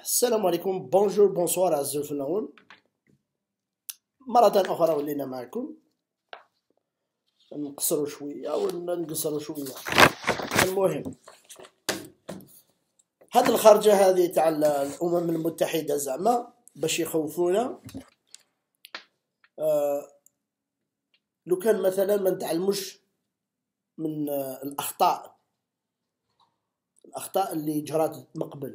السلام عليكم، بونجور بونسوار أعزائي الفنانون. مرة أخرى ولينا معكم نقصروا شوية ولا نقصروا شوية. المهم هاد الخرجة هذه تاع الأمم المتحدة زعما باش يخوفونا. لو كان مثلا ما نتعلموش من الأخطاء اللي جرات من قبل،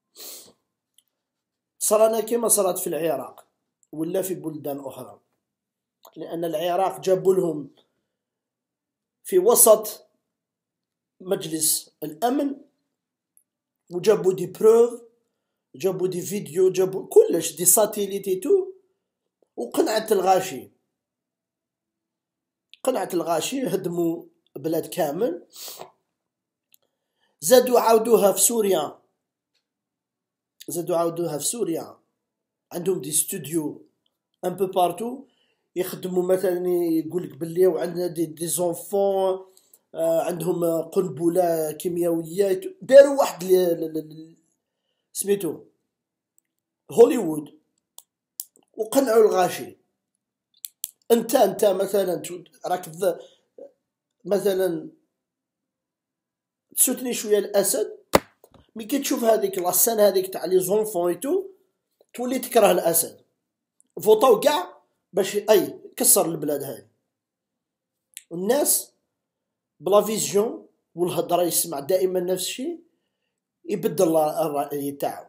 صرانا كما صارت في العراق ولا في بلدان أخرى، لأن العراق جابوا لهم في وسط مجلس الأمن وجابوا دي بروف، جابوا دي فيديو، جابوا كلش دي ساتيليتي تو، وقنعت الغاشي هدموا بلاد كامل. زادوا عاودوها في سوريا، عندهم دي ستوديو ان بو بارتو يخدموا. مثلا يقولك باللي وعندنا دي زونفون عندهم قنبله كيميائيه، داروا واحد سميتو هوليوود وقنعوا الغاشي. انت مثلا راك مثلا تسوتني شويه الاسد، مي كي تشوف هذيك لاسان هذيك تاع لي زونفون ايتو تولي تكره الاسد. فوطاو كاع باش كسر البلاد هاي. الناس بلا فيزيون والهضره يسمع دائما نفس الشيء، يبدل الراي تاعو.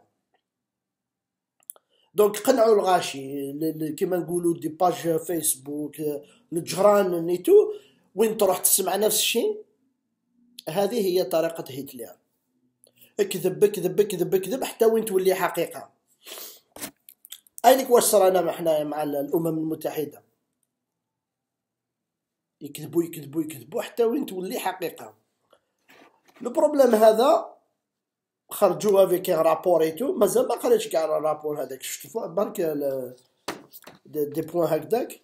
دونك قنعوا الغاشي كيما نقولوا دي باج فيسبوك، الجران نيتو، وين تروح تسمع نفس الشيء. هذه هي طريقة هتلر، اكذب اكذب اكذب اكذب حتى وين تولي حقيقة. اينك واش صرانا احنا مع الأمم المتحدة، يكذبوا يكذبوا يكذبوا حتى وين تولي حقيقة. البروبليم هذا خرجوا افيك رابور ايتو، مازال ما قريتش كاع الرابور هذاك، شفت برك دي بوين هكذاك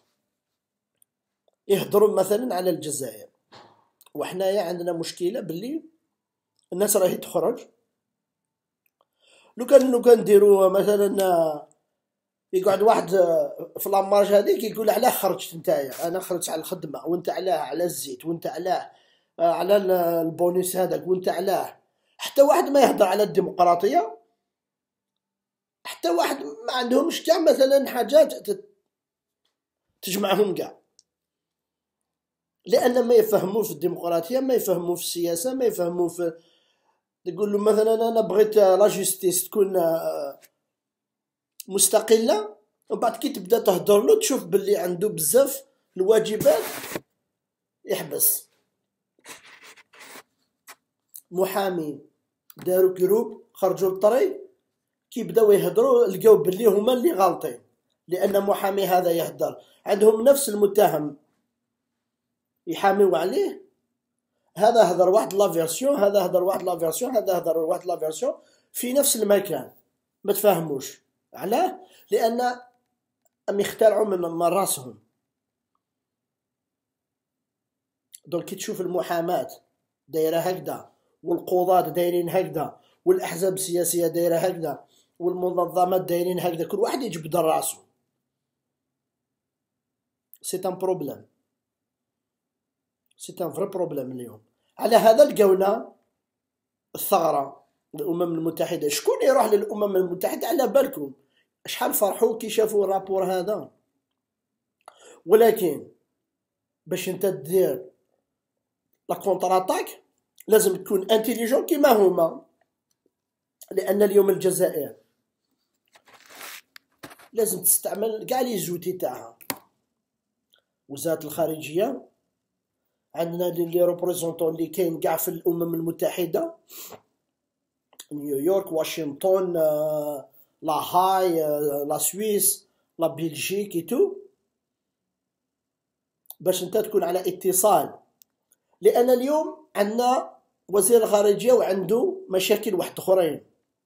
يهضروا مثلا على الجزائر. وحنايا عندنا مشكلة باللي الناس راهي تخرج. لو كان نديروا مثلا يقعد واحد في لاماج هذيك يقول علاه خرجت نتايا، انا خرجت على الخدمه، وانت علاه على الزيت، وانت علاه على البونيس هذاك، وانت علاه. حتى واحد ما يهضر على الديمقراطيه، حتى واحد ما عندهمش كاع مثلا حاجات تجمعهم كاع، لان ما يفهموا في الديمقراطيه، ما يفهموا في السياسه، ما يفهموا في. تقول له مثلا انا بغيت لا جوستيس تكون مستقله، وبعد كي تبدا تهضر له تشوف باللي عنده بزاف الواجبات يحبس. محامي داروا جروب خرجوا للطريق، كي بداو يهضروا لقاو باللي هما اللي غالطين، لان محامي هذا يهضر عندهم نفس المتهم يحاميو عليه، هذا هضر واحد لا فيرسيون، هذا هضر واحد لا فيرسيون، هذا هضر واحد لا فيرسيون في نفس المكان، ما تفهموش علاه، لان ام يخترعوا من راسهم. دونك كي تشوف المحاماة دايره هكذا، والقضاة دايرين هكذا، والاحزاب السياسيه دايره هكذا، والمنظمات دايرين هكذا، كل واحد يجبد راسه. سي ان بروبليم، سي ان فري بروبليم اليوم. على هذا لقاونا الثغره الامم المتحده. شكون يروح للامم المتحده؟ على بالكم شحال فرحوا كي شافوا الرابور هذا. ولكن باش انت دير لا كونتر اتاك لازم تكون انتيليجون كيما هما، لان اليوم الجزائر لازم تستعمل كاع لي زوتي تاعها. وزارة الخارجيه عندنا لي ريبريزونطون اللي كاين كاع في الامم المتحده، نيويورك، واشنطن، لا هاي، لا سويس، لا بلجيك ايتو، باش انت تكون على اتصال. لان اليوم عندنا وزير الخارجيه وعنده مشاكل واحد اخرين،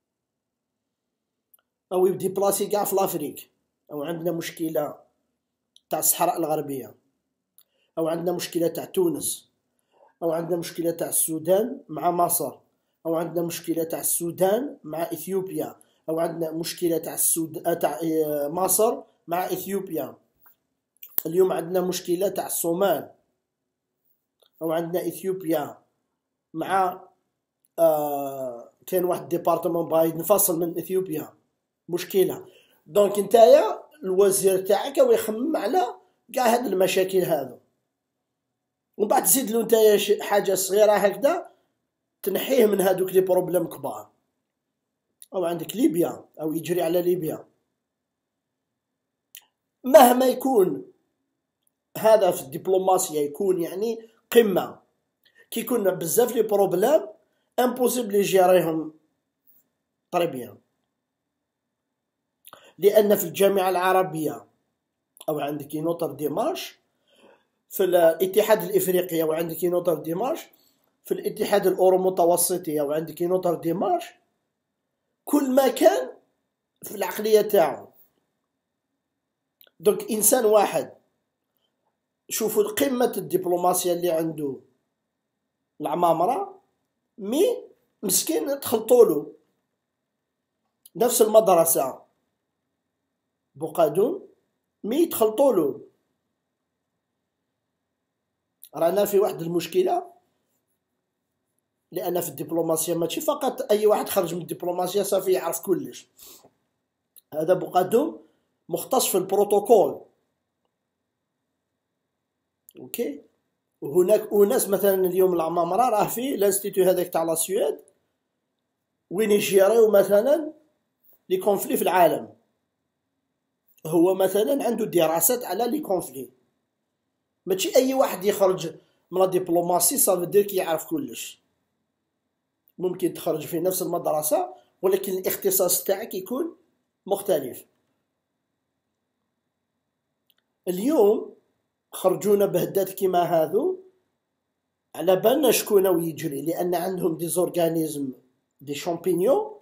او يبدي بلاصي كاع في لافريك، او عندنا مشكله تاع الصحراء الغربيه، او عندنا مشكله تاع تونس، او عندنا مشكله تاع السودان مع مصر، او عندنا مشكله تاع السودان مع اثيوبيا، او عندنا مشكله تاع تاع مصر مع اثيوبيا. اليوم عندنا مشكله تاع الصومال، او عندنا اثيوبيا مع كاين واحد ديبارتمون باغي ينفصل من اثيوبيا، مشكله. دونك نتايا الوزير تاعك هو يخمم على كاع هاد المشاكل هذو، ومن بعد تزيد له نتايا حاجه صغيره هكذا تنحيه من هادوك لي بروبليم كبار. او عندك ليبيا، او يجري على ليبيا. مهما يكون هذا في الدبلوماسيه يكون يعني قمه، كي يكون بزاف لي بروبليم امبوسيبل يجيريهم طري بيان. لان في الجامعه العربيه او عندك نوتر ديمارش في الاتحاد الافريقي، او عندك نوتر ديمارش في الاتحاد الاورو متوسطي، او عندك نوتر ديمارش، كل ما كان في العقليه تاعو. دونك انسان واحد شوفوا قمه الدبلوماسيه اللي عنده العمامره، مي مسكين تخلطولو نفس المدرسه بوقادون، مي تخلطولو. رانا في واحد المشكله، لان في الدبلوماسيه ماشي فقط اي واحد خرج من الدبلوماسيه صافي يعرف كلش. هذا بوقادون مختص في البروتوكول، اوكي. وهناك اناس مثلا اليوم العمامره راه في الانستيتو هذاك تاع لا سويد وين يجيريو مثلا لي كونفلي في العالم. هو مثلا عنده دراسات على لي كونفلي. ماشي اي واحد يخرج من الدبلوماسي صافي دير يعرف كلش. ممكن تخرج في نفس المدرسه ولكن الاختصاص تاعك يكون مختلف. اليوم خرجونا بهدات كيما هذو على بالنا شكون يجري، لان عندهم دي زورغانيزم دي شامبينيون،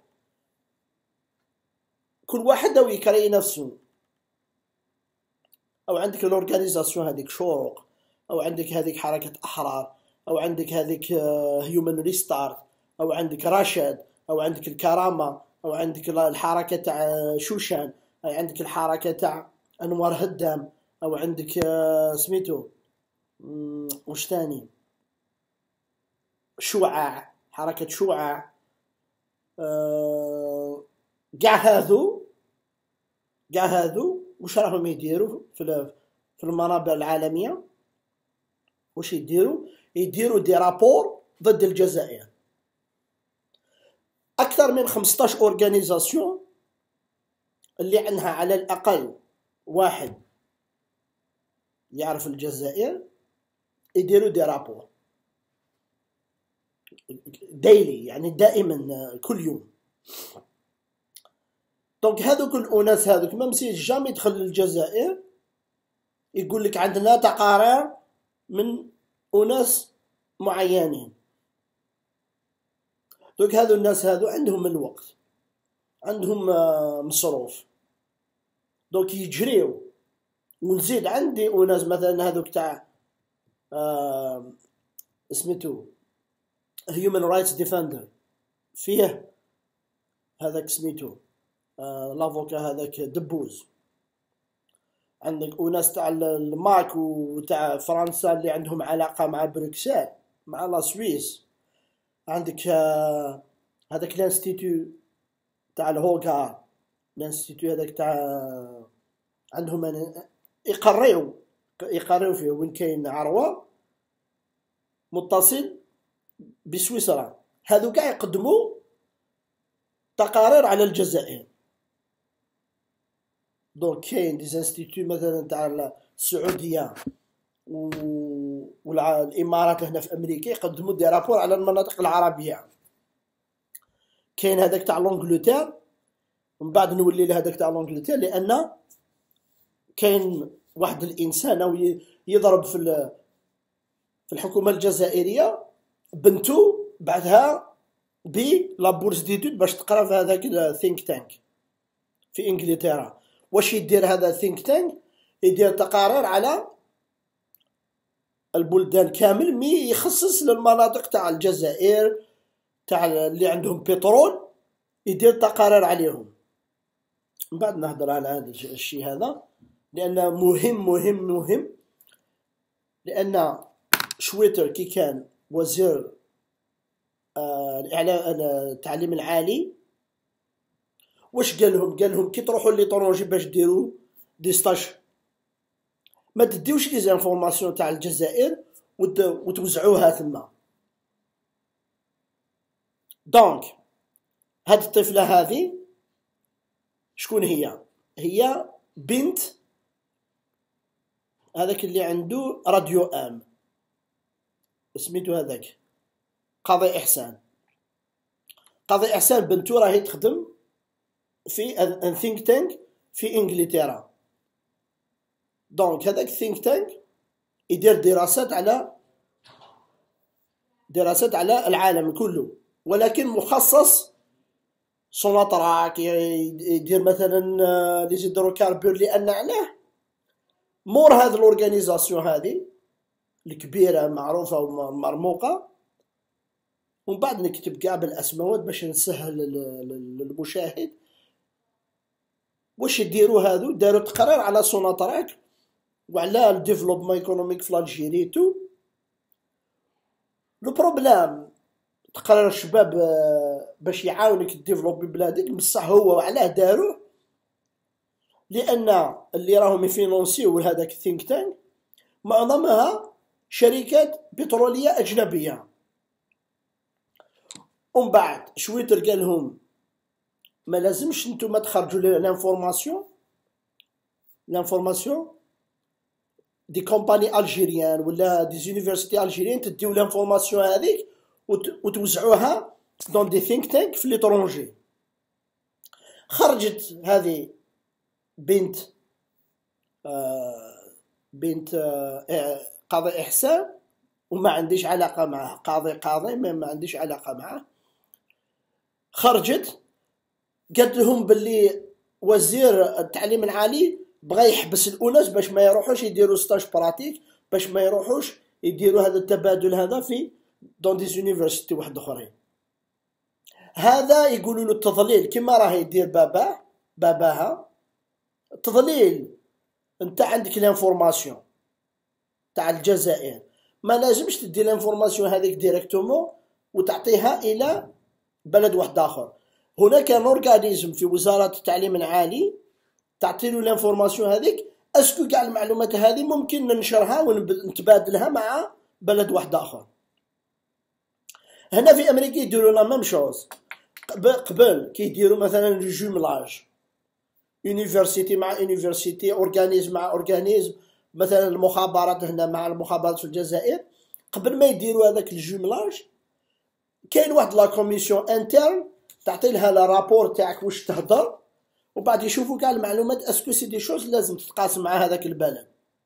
كل واحد او يكري نفسه. او عندك الاورغانيزاسيون هذيك شروق، او عندك هذيك حركه احرار، او عندك هذيك هيومن ريستارت، او عندك راشد، او عندك الكرامه، او عندك الحركه تاع شوشان، او عندك الحركه تاع انوار هدام، او عندك سميتو وش ثاني، شعاع، حركه شعاع. كاع هذو واش راهم يديروا في المنابر العالميه؟ واش يديروا دي رابور ضد الجزائر. اكثر من 15 اورغانيزاسيون اللي عندها على الاقل واحد يعرف الجزائر يديروا دي رابور دايلي، يعني دائما كل يوم. دونك هذوك الاناس هذوك ما مسيش جامي يدخل للجزائر يقول لك عندنا تقارير من اناس معينين. دونك هذو الناس هذو عندهم الوقت، عندهم مصروف، دونك يجريو. ونزيد عندي اناس مثلا هذوك تاع سميتو هيومن رايتس ديفندر، فيه هذاك سميتو لافوكا هذاك دبوز. عندك اناس تاع الماك وتاع فرنسا اللي عندهم علاقه مع بروكسل مع لا سويس. عندك هذاك الانستيتو تاع الهوغار، الانستيتو هذاك تاع عندهم يقريو فيه وين كاين عروه متصل بسويسرا. هذو كاع يقدموا تقارير على الجزائر. دونك كاين دي انستيتو مثلا تاع السعوديه والامارات هنا في امريكا يقدموا دي رابور على المناطق العربيه. كاين هذاك تاع لونجلتير، ومن بعد نولي لهذاك تاع لونجلتير، لان كاين واحد الانسان او يضرب في الحكومه الجزائريه بنتو بعدها بلا بورس ديتود باش تقرا في هذاك الثينك تانك في انجلترا. واش يدير هذا الثينك تانك؟ يدير تقارير على البلدان كامل، مي يخصص للمناطق تاع الجزائر تاع اللي عندهم بترول يدير تقارير عليهم. من بعد نهضر على هذا الشيء هذا، لأنه مهم لأن شويتر كي كان وزير التعليم العالي، واش قال لهم كي تروحوا لطرونجي باش ديروا دي ستاج، ما تديوش لي زانفورماسيون تاع الجزائر وتوزعوها ثما. دونك هاد الطفله هذه شكون هي بنت هذاك اللي عنده راديو سميتو هذاك قاضي احسان. قاضي احسان بنتو راهي تخدم في ان ثينك تانك في انجلترا. دونك هذاك الثينك تانك يدير دراسات على العالم كله، ولكن مخصص سوناطراك، يدير مثلا لي زيدروكاربور، لان علاه مور هذه الاورغانيزاسيون هذه الكبيره معروفه ومرموقه. ومن بعد نكتب كاع بالاسماوات باش نسهل للمشاهد. واش يديروا هذو؟ داروا تقرير على سوناطراك وعلى الديفلوبمون ايكونوميك في الجيري تو. لو بروبلام تقرير الشباب باش يعاونك ديفلوبي بلادك، بصح هو علاه داروه؟ لان اللي راهم يفينونسيو هذاك الثينك تانك معظمها شركات بتروليه اجنبيه. ومن بعد شويتر قال لهم ما لازمش نتوما تخرجوا لانفورماسيون دي كومباني الجيريان ولا دي زونيفرسيتي الجيريان، تديو لانفورماسيون هذيك وتوزعوها دون دي ثينك تانك في ليترونجي. خرجت هذه بنت قاضي احسان، وما عنديش علاقه معه، قاضي ما عنديش علاقه معه. خرجت قالت لهم باللي وزير التعليم العالي بغى يحبس الاناس باش ما يروحوش يديروا ستاج براتيك، باش ما يروحوش يديروا هذا التبادل هذا في دون دي زونيفرسيتي واحد اخرين. هذا يقولوا له التضليل، كما راه يدير باباها تضليل. انت عندك الانفورماسيون تاع الجزائر، ما لازمش تدي الانفورماسيون هذيك ديريكتومون وتعطيها الى بلد واحد اخر. هناك اورغانيزم في وزاره التعليم العالي تعطي له الانفورماسيون هذيك. اسكو كاع المعلومات هذه ممكن ننشرها ونتبادلها مع بلد واحد اخر. هنا في امريكا يديروا لا ميم شوز. قبل كي يديروا مثلا الجوملاج، يونيفرسيتي مع يونيفرسيتي، اورغانيزم مع اورغانيزم، مثلا المخابرات هنا مع المخابرات في الجزائر. قبل ما يديروا هذاك الجوملاج كاين واحد لا كوميسيون انترن تعطي لها لا رابور تاعك واش تهضر، وبعد يشوفوا كاع المعلومات اسكو سي دي شوز لازم تتقاسم مع هذاك البلد.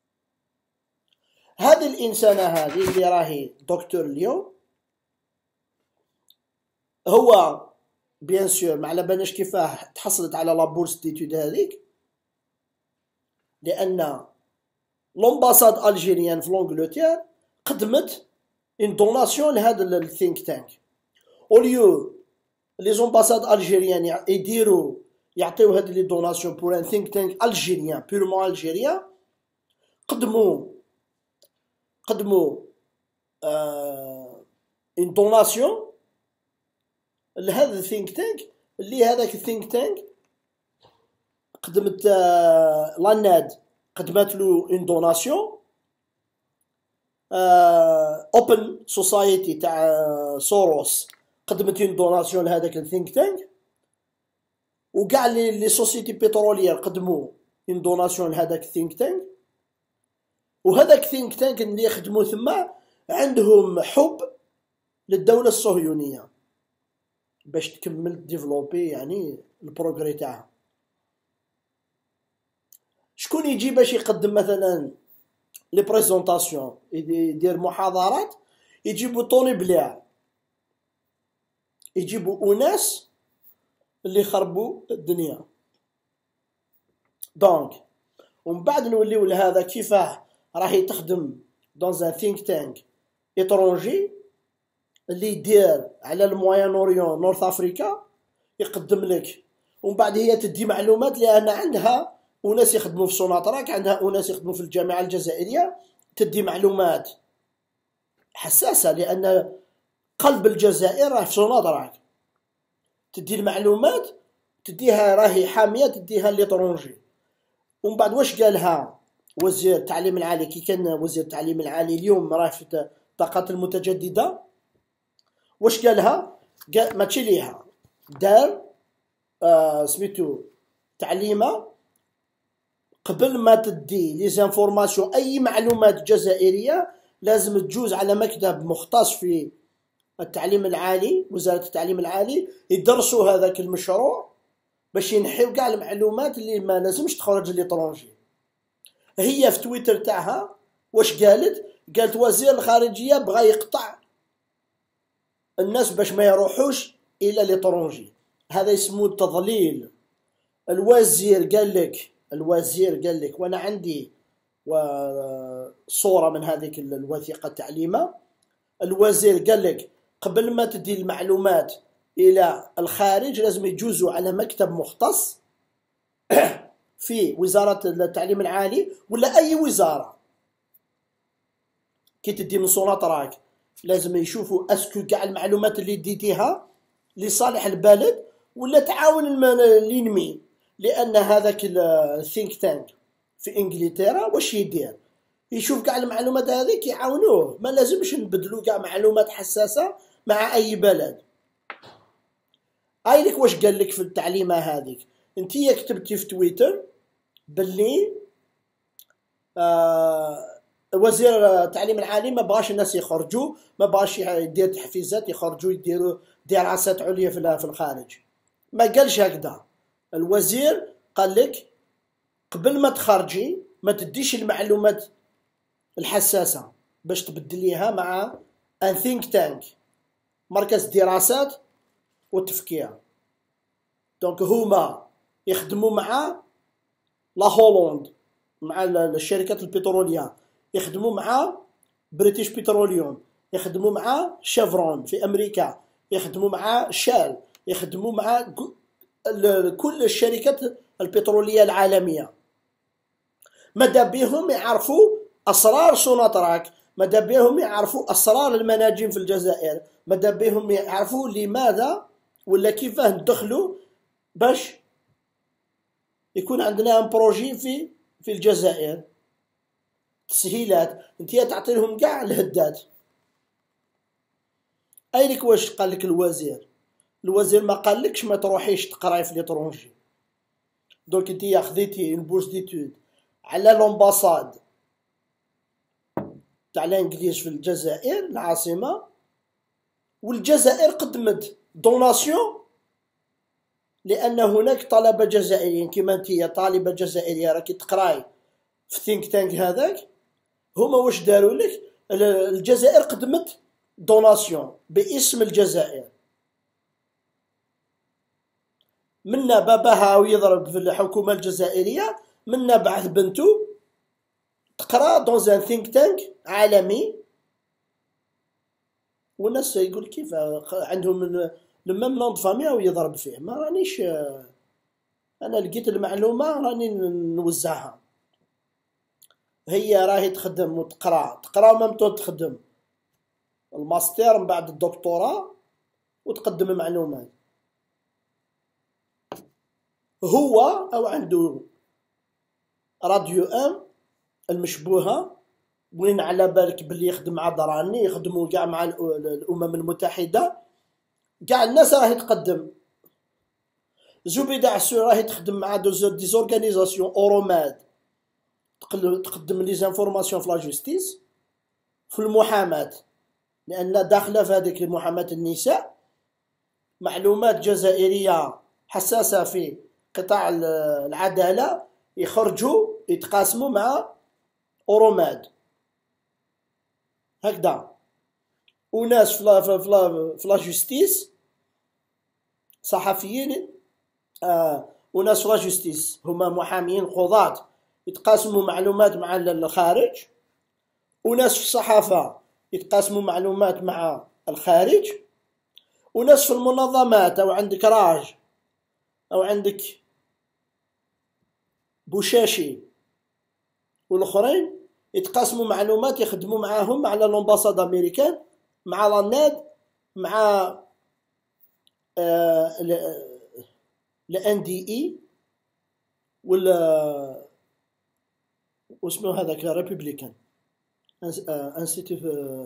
هذه الانسانه هذه اللي راهي دكتور اليوم، هو بيان سور ما على بالناش كيفاه تحصلت على لابورس ديتود هذيك، لان لومباساد الجيريان في لونجلتير قدمت ان دوناسيون لهذا الثينك تانك. اوليو لي زومباساد الجيريان يعطيو هاد لي دوناسيون بور ان ثينك تانك الجيريان بيرمون الجيريان، قدموا ان دوناسيون لهذا الثينك تانك. اللي هذاك الثينك تانك قدمت لاناد قدمت له ان دوناسيون، اوبن سوسايتي تاع سوروس قدمت ان دوناسيون لهذاك الثينك تانك، وكاع لي سوسيتي بتروليير قدموا ان دوناسيون لهذاك الثينك تانك. وهذاك الثينك تانك اللي يخدموا ثما عندهم حب للدوله الصهيونيه باش تكمل ديفلوبي يعني البروغري تاعها. شكون يجي باش يقدم مثلا لي بريزونطاسيون، يدير محاضرات، يجيبوا طوني بلاع، يجيبوا اناس اللي خربوا الدنيا. دونك ومن بعد نوليو لهذا كيفاه راهي تخدم دون ان ثينك تانك اترونجي اللي يدير على الموين اوريون نورث افريكا، يقدم لك، ومن بعد هي تدي معلومات، لان عندها وناس يخدموا في سوناطراك، عندها وناس يخدموا في الجامعه الجزائريه، تدي معلومات حساسه، لان قلب الجزائر راه في سوناطراك. تدي المعلومات، تديها راهي حاميه، تديها ليترونجي. ومن بعد واش قالها وزير التعليم العالي؟ كي كان وزير التعليم العالي اليوم راه في الطاقات المتجدده، واش قالها؟ قال ماشي ليها، دار سميتو تعليمه قبل ما تدي لي زانفورماسيون اي معلومات جزائريه لازم تجوز على مكتب مختص في التعليم العالي، وزاره التعليم العالي، يدرسوا هذاك المشروع باش ينحيو كاع المعلومات اللي ما لازمش تخرج ليترونجي. هي في تويتر تاعها واش قالت؟ قالت وزير الخارجيه بغى يقطع الناس باش ما يروحوش الى ليترونجي. هذا اسمه التضليل. الوزير قال لك وانا عندي صوره من هذيك الوثيقه التعليمه. الوزير قال لك قبل ما تدي المعلومات الى الخارج لازم يجوزوا على مكتب مختص في وزاره التعليم العالي ولا اي وزاره. كي تدي من سوناطراك لازم يشوفوا اسكو كاع المعلومات اللي ديتيها لصالح البلد ولا تعاون الانمي. لان هذاك الثينك تانك في انجلترا واش يدير؟ يشوف كاع المعلومات هذيك يعاونوه. ما لازمش نبدلوا كاع معلومات حساسه مع اي بلد. لك واش قال لك في التعليمه هذيك؟ انتي كتبتي في تويتر باللي وزير التعليم العالي ما بغاش الناس يخرجوا، ما بغاش يدير تحفيزات يخرجوا يديروا دراسات عليا في الخارج. ما قالش هكذا. الوزير قال لك قبل ما تخرجي ما تديش المعلومات الحساسه باش تبدليها مع ان ثينك تانك، مركز دراسات والتفكير. دونك هما يخدموا مع لا هولند، مع الشركات البتروليه، يخدموا مع بريتيش بتروليوم، يخدموا مع شيفرون في امريكا، يخدموا مع شال، يخدموا مع كل الشركات البتروليه العالميه. ماذا بهم يعرفوا اسرار سوناطراك، ماذا بهم يعرفوا اسرار المناجم في الجزائر، ماذا بهم يعرفوا لماذا ولا كيفاه ندخلوا باش يكون عندنا ان بروجي في الجزائر. تسهيلات انت تعطي لهم كاع الهدات. لك واش قال لك الوزير؟ الوزير ما قالكش ما تروحيش تقراي في ليترونجي. دونك انت خديتي اون بورس ديتود على لومباساد تاع الانجليز في الجزائر العاصمه، والجزائر قدمت دوناسيون لان هناك طلبه جزائريين كيما انت طالبه جزائريه راكي تقراي في ثينك تانك هذاك. هما واش داروا لك؟ الجزائر قدمت دوناسيون باسم الجزائر. منا باباها ويضرب في الحكومه الجزائريه، منا بعث بنته تقرا دون ان ثينك تانك عالمي. والناس يقول كيف عندهم لما من نوض فامي ويضرب فيه. ما رانيش انا لقيت المعلومه راني نوزعها. هي راهي تخدم تقرا مامتو تخدم الماستر من بعد الدكتوراه وتقدم معلومات. هو او عنده راديو المشبوهه، وين على بالك باللي يخدم مع دراني، يخدموا كاع مع الامم المتحده، كاع الناس راهي تقدم. زبيدة عسو راهي تخدم مع دي زورغانيزاسيون اوروماد تقدم لي زانفورماسيون في لا جوستيس في المحاماه، لان داخله في هذيك محاماه النساء معلومات جزائريه حساسه في قطاع العداله يخرجوا يتقاسموا مع اوروماد هكذا. وناس في لا جوستيس صحفيين، وناس في لا جوستيس هما محامين قضاة يتقاسموا معلومات مع الخارج، وناس في الصحافة يتقاسموا معلومات مع الخارج، وناس في المنظمات. أو عندك راج او عندك بوشاشي والاخرين يتقاسموا معلومات، يخدموا معاهم مع لومباساد امريكان، مع لاناد، مع الان دي اي، ولا واسمه هذاك ريبوبليكان انستيتيو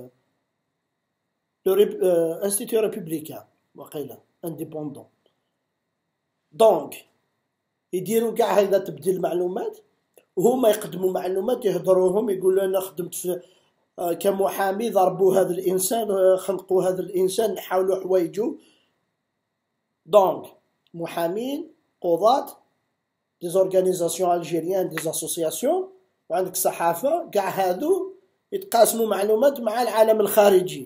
انستيتيو ريبوبليكان وقيلا انديبوندون. دونك يديروا كاع هذا تبديل المعلومات، وهما يقدموا معلومات يهضروهم، يقولوا انا خدمت في كمحامي، ضربوا هذا الانسان، خنقوا هذا الانسان، نحاولوا حوايجو. دونك محامين، قضاة، دي زورغانيزاسيون الجيريان، دي اسوسياسيون، وعندك صحافة، كاع هادو يتقاسموا معلومات مع العالم الخارجي.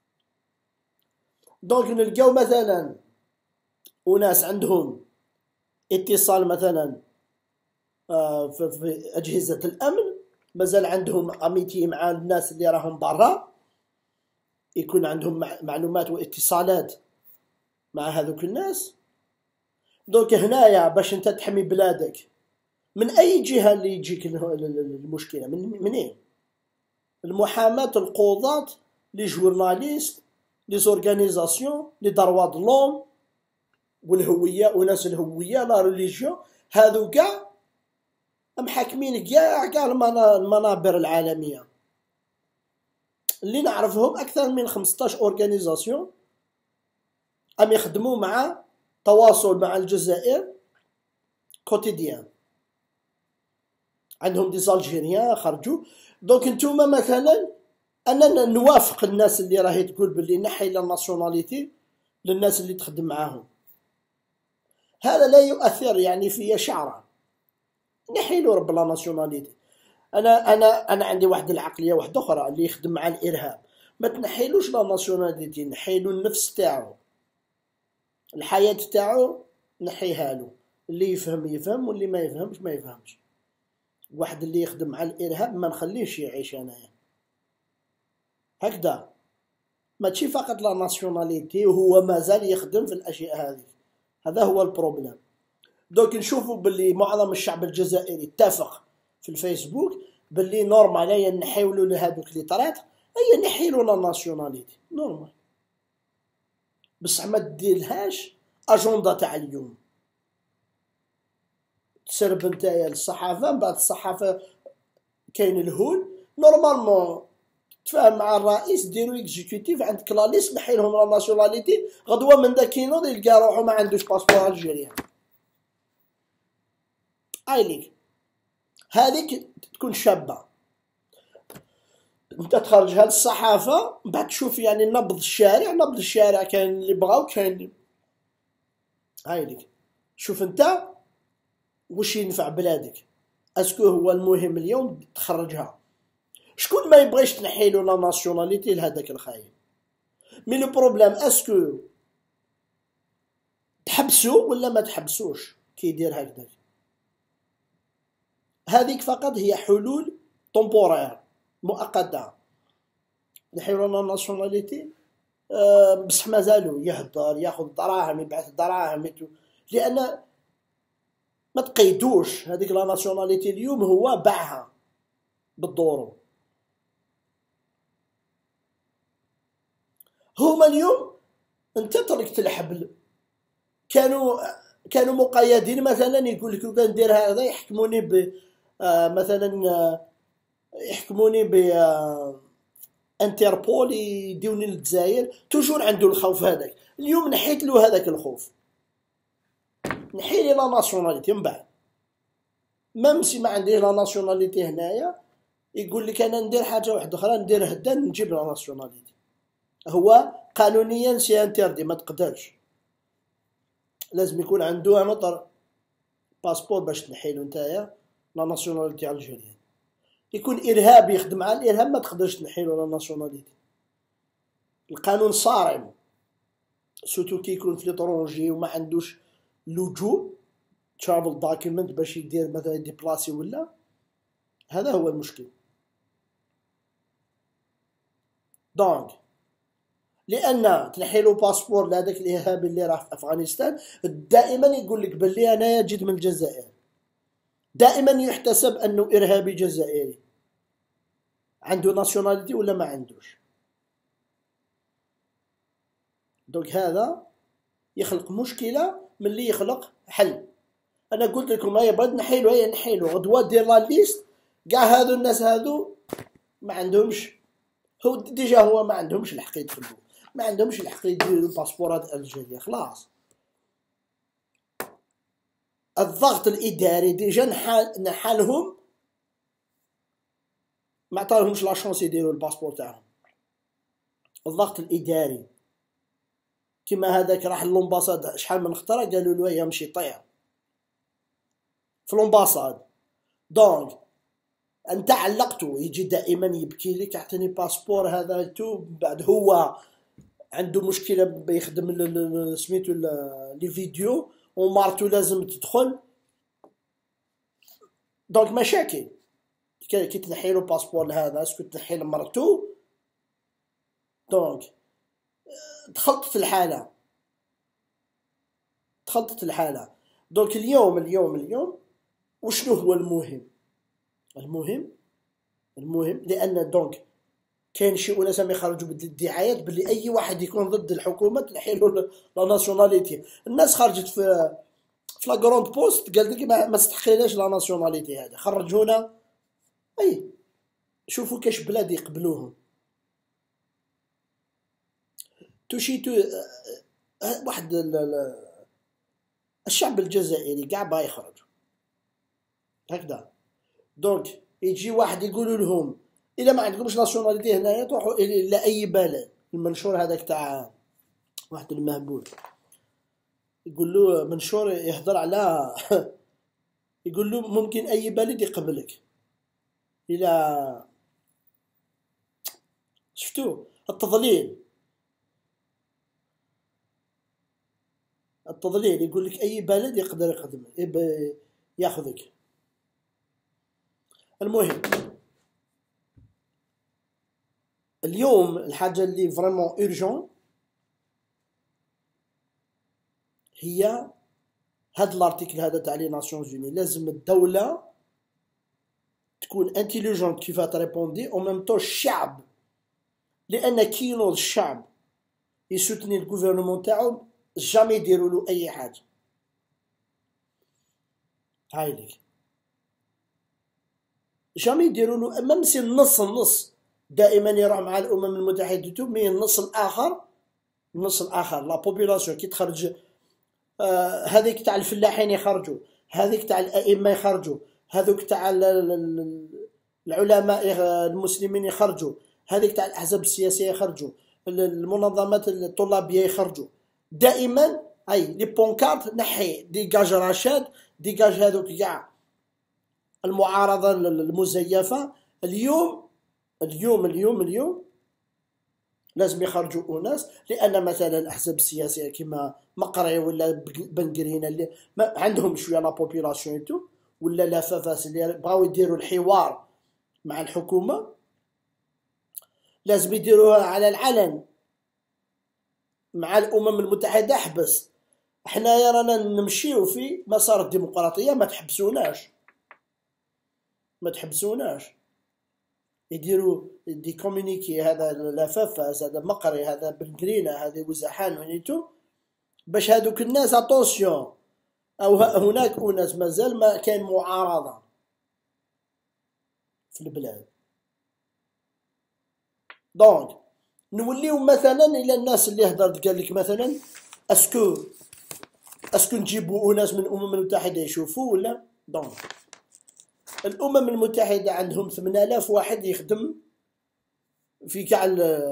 دونك نلقاو مثلا وناس عندهم اتصال مثلا في أجهزة الأمن، مازال عندهم أميتي مع الناس اللي راهم برا، يكون عندهم معلومات واتصالات مع هذوك الناس. دونك هنايا باش انت تحمي بلادك من أي جهة اللي يجيك المشكلة، منين؟ المحاماة، القضاة، لي جورناليست، لي زورغانيزاسيون، لي دروا د لوم، والهوية وناس الهوية، لا ريليجيون، هذو كاع محاكمين كاع المنابر العالمية اللي نعرفهم. أكثر من 15 أورغانيزاسيون أم يخدموا مع تواصل مع الجزائر كوتيديان، عندهم دي زالجيريان خرجوا. دونك نتوما مثلا أنا نوافق الناس اللي راهي تقول باللي نحي للناسيوناليتي للناس اللي تخدم معاهم، هذا لا يؤثر يعني في شعره، نحيلو رب لا ناسيوناليتي. انا عندي واحد العقليه واحده اخرى اللي يخدم مع الارهاب، ما تنحيلوش لا ناسيوناليتي، نحيلو النفس تاعو، الحياه تاعو نحيها له، اللي يفهم يفهم واللي ما يفهمش ما يفهمش. واحد اللي يخدم مع الارهاب ما نخليش يعيش انايا هكذا، ماشي فقط لا ناسيوناليتي وهو مازال يخدم في الاشياء هذه، هذا هو البروبليم. دوك نشوفوا باللي معظم الشعب الجزائري اتفق في الفيسبوك باللي نورمال هي نحيولوا لهذوك اللي طرات، هي نحيلوا لا ناسيوناليتي نورمال، بصح ما ديرلهاش اجنده تاع اليوم. تسرب نتايا للصحافه، من بعد الصحافه كاين الهول، نورمالمون تفاهم مع الرئيس، ديروا اكزيكوتيف عندك لا ليست نحيلهم لا ناسيوناليتي، غدوه من ذاك ينوض يلقى روحو ما عندوش باسبور الجيريان. ايليك هذيك تكون شابه، انت تخرجها للصحافه، من بعد تشوف يعني نبض الشارع كاين اللي بغاو كاين. هايليك شوف انت واش ينفع بلادك، اسكو هو المهم اليوم تخرجها. شكون ما يبغيش تنحيلو لا ناسيوناليتي لهذاك الخاين، مي لو بروبليم اسكو تحبسو ولا ما تحبسوش كي يدير هكذا. هذيك فقط هي حلول طومبورير مؤقته، نحيلو لا ناسيوناليتي بصح مازالو يهدر ياخذ دراهم يبعث دراهم، لان ما تقيدوش هذيك لا ناسيوناليتي. اليوم هو باعها بالدورو، هما اليوم انت طريقة الحبل كانوا مقيدين. مثلا يقول لك كان ندير هذا يحكموني ب مثلا يحكموني ب انتربول يديوني للجزائر، توجور عنده الخوف هذاك. اليوم نحيت له هذاك الخوف، نحي لي لا ناسيوناليتي، من بعد ميم ما عنديش لا ناسيوناليتي هنايا يقول لك انا ندير حاجه واحده اخرى، ندير هدا نجيب لا ناسيوناليتي. هو قانونيا سي انتردي، ما تقدرش، لازم يكون عنده مطر باسبور باش تنحيلو نتايا لا ناسيوناليتي الجيريان. يكون ارهابي يخدم على الارهاب ما تقدرش تنحيلو لا ناسيوناليتي. القانون صارم، سوتو كي يكون في ليترونجي وما عندوش لجوء ترافل دوكيمنت باش يدير مثلا ديبلاسي، ولا هذا هو المشكل. دونك لان تنحي له باسبور لهذاك الارهابي اللي راه في افغانستان دائما يقول لك باللي انا جيت من الجزائر، دائما يحتسب انه ارهابي جزائري. عنده ناسيوناليتي ولا ما عندوش؟ دونك هذا يخلق مشكله من اللي يخلق حل. انا قلت لكم هيا بغيت نحيلو، هيا نحيلو غدوه دير لا ليست كاع هادو الناس هادو ما عندهمش، هو ديجا هو ما عندهمش الحق يدخلوا، ما عندهمش الحق يديروا الباسبورات الجزائريه خلاص. الضغط الاداري ديجا نحالهم، ما عطاهمش لا شونس يديروا الباسبور تاعهم. الضغط الاداري كيما هذاك راح لومباساد شحال من خطره قالوا له يا مشي طير في لومباساد. دونك انت علقته يجي دائما يبكي لك اعطيني باسبور هذا تو، بعد هو عنده مشكله بيخدم سميتو لي فيديو ومارتو لازم تدخل. دونك مشاكل كي تنحيلو باسبور لهذا اسكو تنحي لمرتو. دونك تخلطت الحاله، تخلطت الحاله. دونك اليوم وشنو هو المهم؟ المهم لان دونك كاين شي اناس يخرجوا بالدعايات باللي اي واحد يكون ضد الحكومه تنحيلو لا ناسيوناليتي. الناس خرجت في لا غروند بوست قال لك ما تستحقيناش لا ناسيوناليتي هذا، خرجونا. اي شوفوا كاش بلاد يقبلوهم. توشيتو واحد الشعب الجزائري كاع با يخرج هكذا. دونك يجي واحد يقولوا لهم الا ما عندكمش ناسيوناليتي هنايا تروحوا الى اي بلد. المنشور هذاك تاع واحد المهبول يقول له منشور يهضر على يقول له ممكن اي بلد يقبلك. الى شفتوا التضليل يقول لك اي بلد يقدر يقدمك ياخذك. المهم اليوم الحاجه اللي فريمون اورجون هي هاد الارتيكل هذا تاع لي ناسيونز اوني. لازم الدوله تكون انتيليجونت كيف تريبوندي او ميم طو الشعب، لان كي ينوض الشعب يسوتني الغوفرنمون تاعو جامي يديروا له اي حاجه. هاي ليك جامي يديروا له ميم سي النص دائما يروح مع الامم المتحده. مي النص الاخر لا بوبولاسيون كي تخرج هذيك تاع الفلاحين يخرجوا، هذيك تاع الائمه يخرجوا، هذوك تاع العلماء المسلمين يخرجوا، هذيك تاع الاحزاب السياسيه يخرجوا، المنظمات الطلابيه يخرجوا. دائما اي لي بونكارت نحي ديجاج رشاد، ديجاج هذوك كاع المعارضه المزيفه. اليوم لازم يخرجوا اناس، لان مثلا الاحزاب السياسيه كما مقري ولا بنقرينا اللي ما عندهم شويه لا بوبولاسيون تو ولا لافافاس اللي بغاو يديروا الحوار مع الحكومه لازم يديروها على العلن مع الامم المتحده. حبس حنايا رانا نمشيو في مسار الديمقراطيه، ما تحبسوناش. يديروا دي كومونيكي هذا لافافاس هذا مقري هذا بنقرينا هذا وزحان ونيتو باش هذوك الناس اتونسيون. او هناك اناس مازال ما كان معارضه في البلاد. دونك نوليو مثلا الى الناس اللي هضرت قال لك مثلا اسكو نجيبوا ناس من الامم المتحده يشوفوا ولا. دونك الامم المتحده عندهم 8000 واحد يخدم في كاع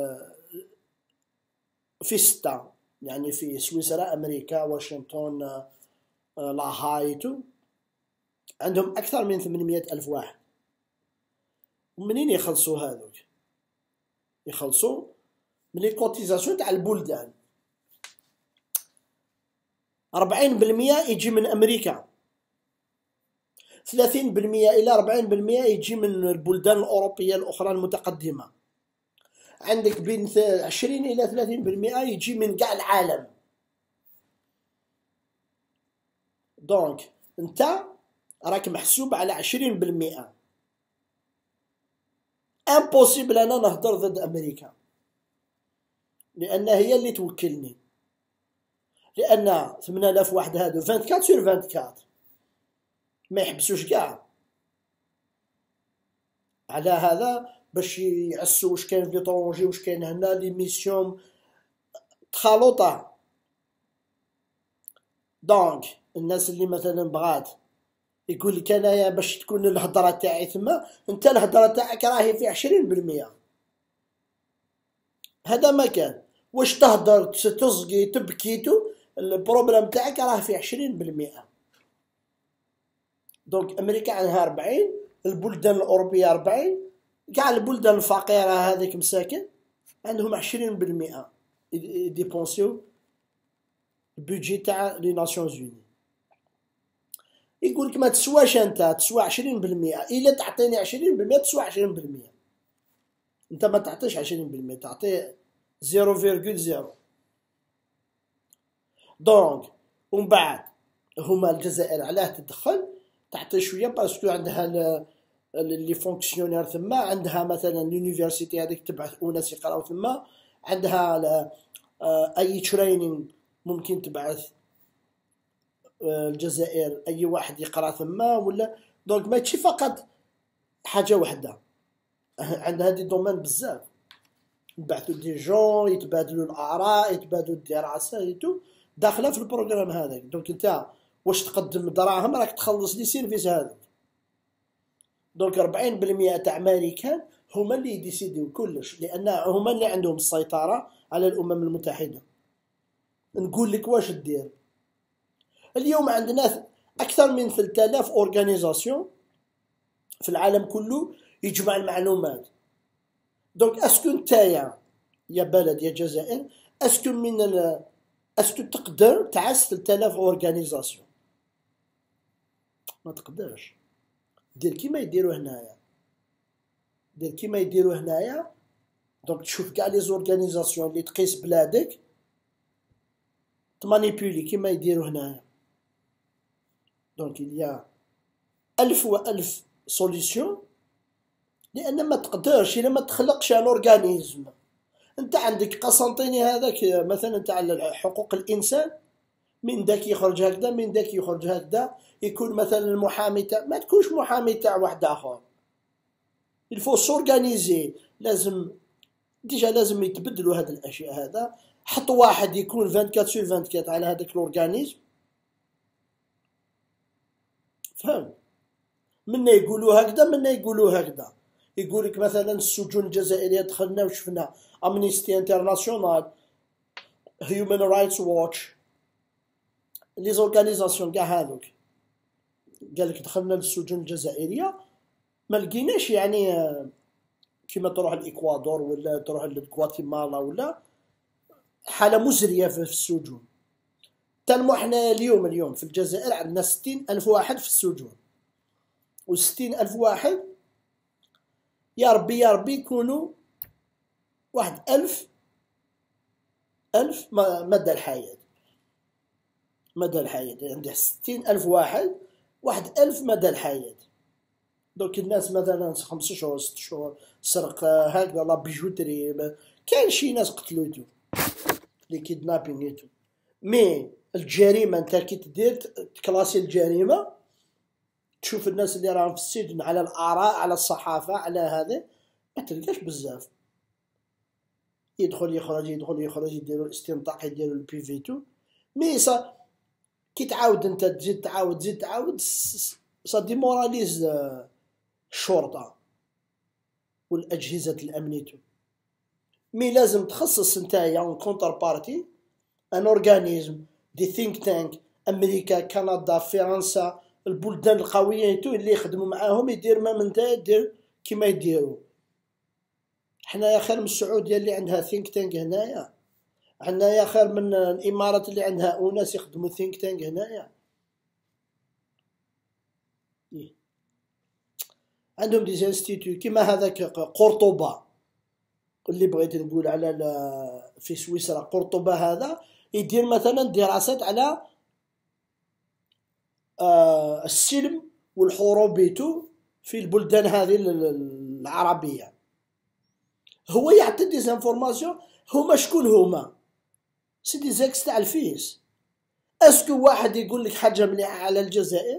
في 6 يعني في سويسرا امريكا واشنطن لاهايتو عندهم اكثر من 800,000 واحد. منين يخلصوا هذوك؟ يخلصوا من لي كوتيزاسيون تاع البلدان. 40% يجي من امريكا، 30% الى 40% يجي من البلدان الاوروبيه الاخرى المتقدمه، عندك بين 20 إلى 30% يجي من كاع العالم. دونك انت راك محسوب على 20%. امبوسيبل انا نهضر ضد امريكا، لان هي اللي توكلني، لان 8000 واحد هادو 24 سور 24 ما يحبسوش كاع. على هذا باش يعسوا واش كاين في ليترونجي واش كاين هنا، لي ميسيون تخالطه. دونك الناس اللي مثلا بغات يقول لك انايا باش تكون الهضره تاعي تما، انت الهضره تاعك راهي في 20%. هذا ما كان واش تهضر تصقي تبكيتو، البروبليم تاعك راه في 20%. دونك امريكا عندها 40، البلدان الاوروبيه 40، كاع البلدان الفقيره هذيك مساكن عندهم 20% يديبونسيو البودجي تاع لي ناسيونز يوني. يقول لك ما تسواش، انت تسوى 20%، الا تعطيني 20% تسوى 20%. انت ما تعطيش 20%، تعطي 0.0. دونك ومن بعد هما الجزائر علاه تدخل تعطي شويه باسكو عندها لي فونكسيونير ثما، عندها مثلا لونيفرسيتي هذيك تبعث ناس يقراو ثما، عندها اي ترينينغ ممكن تبعث الجزائر اي واحد يقرا ثما ولا. دونك ماشي فقط حاجه وحده، عندها دي دومين بزاف، يبعثوا دي جون يتبادلوا الاراء يتبادلوا الدراسات داخله في البروغرام هذاك. دونك انت واش تقدم دراهم راك تخلص لي سيرفيس هذاك. دونك 40% تاع امريكان هما اللي يديسيديو كلش، لان هما اللي عندهم السيطره على الامم المتحده. نقول لك واش دير. اليوم عندنا اكثر من 3000 اورغانيزاسيون في العالم كله يجمع المعلومات. دونك اسكو نتايا يا بلد يا جزائر اسكو تقدر تعس 3000 اورغانيزاسيون؟ ما تقدرش. دير كيما يديروا هنايا، دير كيما يديروا هنايا. دونك تشوف كاع لي زورغانيزاسيون اللي تقيس بلادك تمانيبيولي كيما يديروا هنايا. دونك يا 1000 وألف سوليسيون، لان ما تقدرش الا ما تخلقش ان اورغانيزم. انت عندك قسنطيني هذاك مثلا تاع حقوق الانسان، من داك يخرج هكذا من داك يخرج هكذا، يكون مثلا المحامي تاع ما تكونش محامي تاع واحد اخر. الفو سورغانيزي، لازم ديجا لازم يتبدلوا هاد الاشياء. هذا حط واحد يكون 24 سور 24 على هذاك الاورغانيزم، فهم؟ منا يقولوا هكذا منا يقولوا هكذا. يقول لك مثلا السجون الجزائريه دخلنا وشفنا امنيستي انترناسيونال، هيومن رايتس واتش، لي زورغانيزاسيون كاع هذوك قال لك دخلنا للسجون الجزائريه ما لقيناش يعني كيما تروح الاكوادور ولا تروح لغواتيمالا ولا حاله مزريه في السجون. تنمو احنا اليوم في الجزائر عندنا 60,000 واحد في السجون، و60,000 واحد يا ربي يكونوا واحد 1000 مدى الحياة. مدى الحياة عنده 60,000 واحد، واحد 1000 مدى الحياة. دوك الناس مثلا 5 شهور 6 شهور سرق هكذا لا بيجوتري، كاين شي ناس قتلوتو لي كيدنابينغ مي الجريمه انت كي تدير تكلاسي الجريمه، تشوف الناس اللي راهم في السجن على الاراء على الصحافه على هذا ما تلقاش بزاف. يدخل يخرج يدخل يخرج يديروا الاستنطاق يديروا البيفيتو. مي كي تعاود انت تزيد تعاود سا ديموراليز الشرطه والاجهزه الامنيه. مي لازم تخصص نتايا اون كونتر بارتي، ان اورغانيزم، دي ثينك تانك، امريكا كندا فرنسا البلدان القويه اللي يخدموا معاهم يدير ما من تا يدير كيما يديروا. حنايا خير من السعوديه اللي عندها ثينك تانك هنايا، حنايا خير من الامارات اللي عندها اناس يخدموا ثينك تانك هنايا. عندهم دي انستيتيو كيما هذاك قرطبه اللي بغيت نقول على في سويسرا قرطبة هذا يدير مثلا دراسات على السلم والحروب في البلدان هذه العربية. هو يعطي ديزانفورماسيون. هما شكون هما؟ سي دي زيكس تاع الفيس. اسكو واحد يقول لك حاجة مليحة على الجزائر؟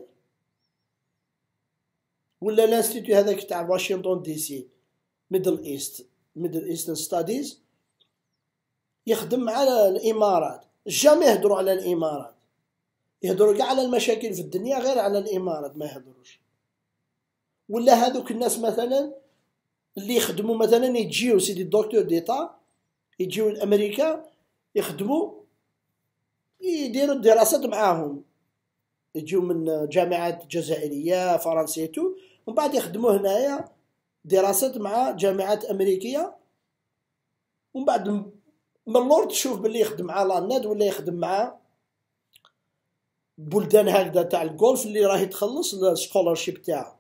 ولا الانستيتو هذاك تاع واشنطن دي سي ميدل ايسترن ستاديز يخدم مع الامارات؟ جامي يهضروا على الامارات، يهضروا كاع على المشاكل في الدنيا غير على الامارات ما يهضروش. ولا هذوك الناس مثلا اللي يخدموا مثلا يجيو سيدي الدكتور ديتا يجيو لامريكا يخدموا يديروا الدراسات معاهم، يجيو من جامعات جزائريه فرنسيتو ومن بعد يخدموا هنايا دراسات مع جامعات امريكيه، ومن بعد من اللور تشوف باللي يخدم مع لاناد ولا يخدم مع بلدان هكذا تاع الجولف اللي راهي تخلص السكولارشيب تاعو.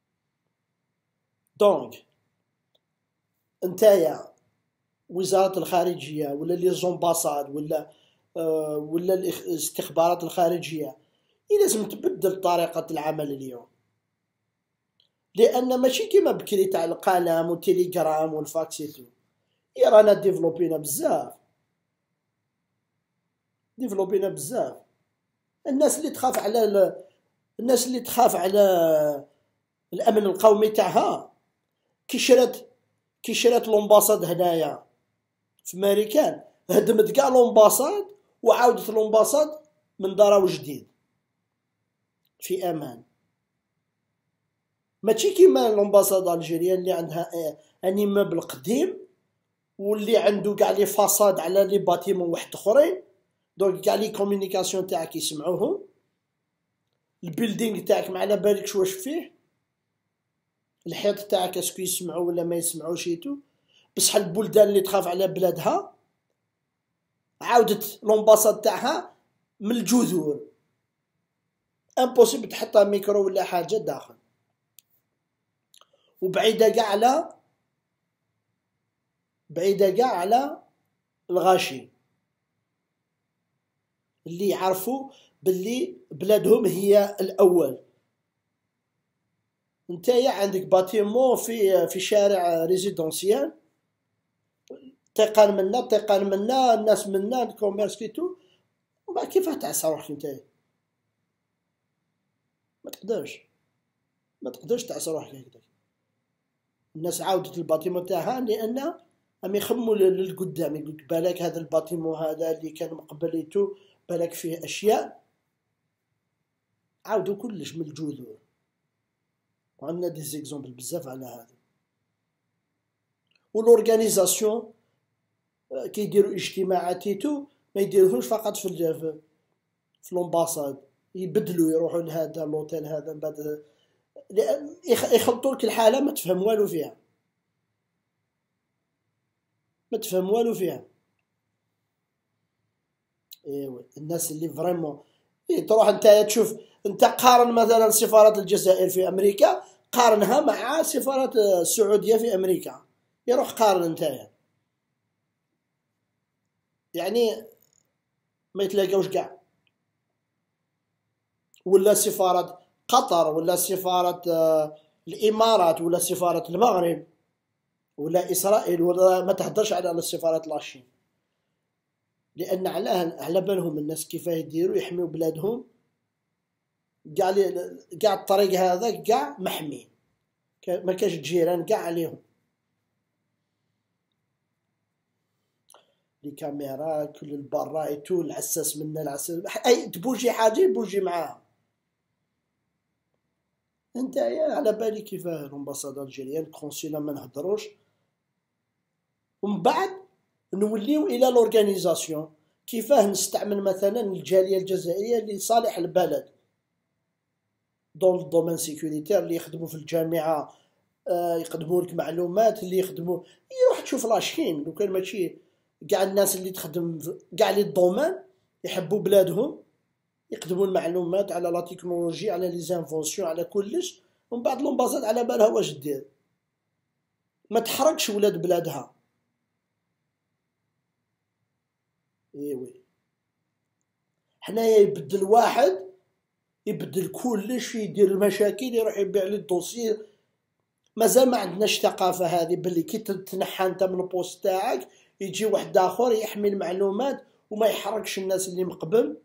دونك نتايا وزارة الخارجية ولا لي زومباساد ولا الاستخبارات الخارجية لازم تبدل طريقة العمل اليوم، لأن ماشي كيما بكري تاع القلم والتليجرام والفاكسيتو. رانا ديفلوبينا بزاف الناس اللي تخاف على الأمن القومي تاعها كي شرات لومباساد هنايا في ماريكان هدمت كاع لومباساد وعاودت لومباساد من دارها جديد في امان. ماشي كيما لومباساد الجيريان اللي عندها ان ايموبل قديم واللي عنده كاع لي فاصاد على لي باتيمون واحد اخرين، دونك كاع لي كومونيكاسيون تاعك يسمعوهم، البيلدينغ تاعك ما على بالكش واش فيه، الحيط تاعك اسكو يسمعوا ولا ما يسمعوش يتو. بصح البلدان اللي تخاف على بلادها عاودت لومباساد تاعها من الجذور، امبوسيبل تحطها ميكرو ولا حاجه داخل، وبعيده كاع على الغاشي اللي يعرفوا باللي بلادهم هي الاول. نتايا عندك باتيمون في شارع ريزيدونسيال تيقان منا الناس منا الكوميرس كيتو، وما كيفاه تعسى روحك نتايا؟ ما تقدرش تعسى روحك هكذا. الناس عاودت الباتيمون تاعها لان هم يخموا للقدام، يقولك بالك هذا الباتيمون هذا اللي كان مقبليتو بالك فيه اشياء، عاودوا كلش من الجذور. وعندنا دي زيكزومبل بزاف على هذا. والاورغانيزاسيون كيديروا اجتماعاتيتو ما يديروهمش فقط في لومباساد، يبدلوا يروحوا لهذا لوتيل هذا من بعد يخلطوا لك الحاله ما تفهم والو فيها. ايوا الناس اللي فريمون تروح نتايا تشوف، انت قارن مثلا سفاره الجزائر في امريكا قارنها مع سفاره السعوديه في امريكا، يروح قارن نتايا يعني ما يتلاقاوش كاع. ولا سفاره قطر ولا سفاره الامارات ولا سفاره المغرب ولا اسرائيل، ولا ما تهدرش على السفارات لاشين، لان على بالهم الناس كيفاه يديروا يحميوا بلادهم. كاع الطريق هذا كاع محمي، ما كاش جيران كاع عليهم. لي كاميرا كل البرا ايتو العساس منا العساس اي تبوجي حاجه يبوجي معاها. انت على بالي كيفاه لومباساد الجيريان كونسيلا ما نهضروش، ومن بعد نوليو الى لورغانيزاسيون كيفاه نستعمل مثلا الجاليه الجزائريه لصالح البلد دون الدومين سيكوريتير، اللي يخدموا في الجامعه يقدموا لك معلومات، اللي يخدموا يروح تشوف لاشين. لو كان ماشي كاع الناس اللي تخدم كاع لي الدومين يحبوا بلادهم يقدموا المعلومات على لا تكنولوجي على لي زانفونسيون على كلش، ومن بعد لومباساد على بالها واش دير، ما تحرقش ولاد بلادها. ايوي حنايا يبدل واحد يبدل كلش، يدير المشاكل، يروح يبيع لي الدوسي. مازال ما عندناش ثقافه هذه باللي كي تتنحى انت من البوست تاعك يجي واحد اخر يحمي المعلومات وما يحركش الناس اللي مقبل.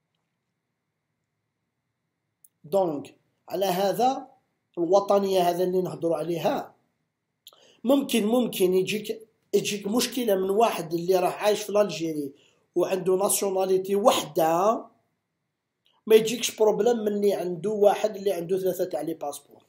دونك على هذا الوطنيه هذا اللي نهضروا عليها، ممكن يجيك مشكله من واحد اللي راه عايش في الجيري وعنده ناسيوناليتي وحده، ما يجيكش بروبليم من اللي عنده واحد اللي عنده 3 تاع لي باسبور.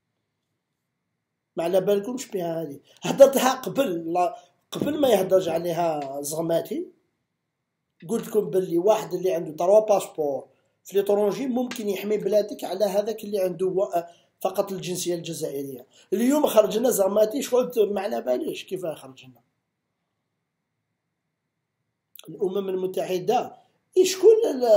ما على بالكمش بها هذه، هضرتها قبل ما يهضرج عليها زغماتي. قلت لكم باللي واحد اللي عنده 3 باسبور في ليترونجي ممكن يحمي بلادك على هذاك اللي عنده فقط الجنسيه الجزائريه. اليوم خرجنا زغماتي شغل ما على باليش كيف خرجنا. الامم المتحده شكون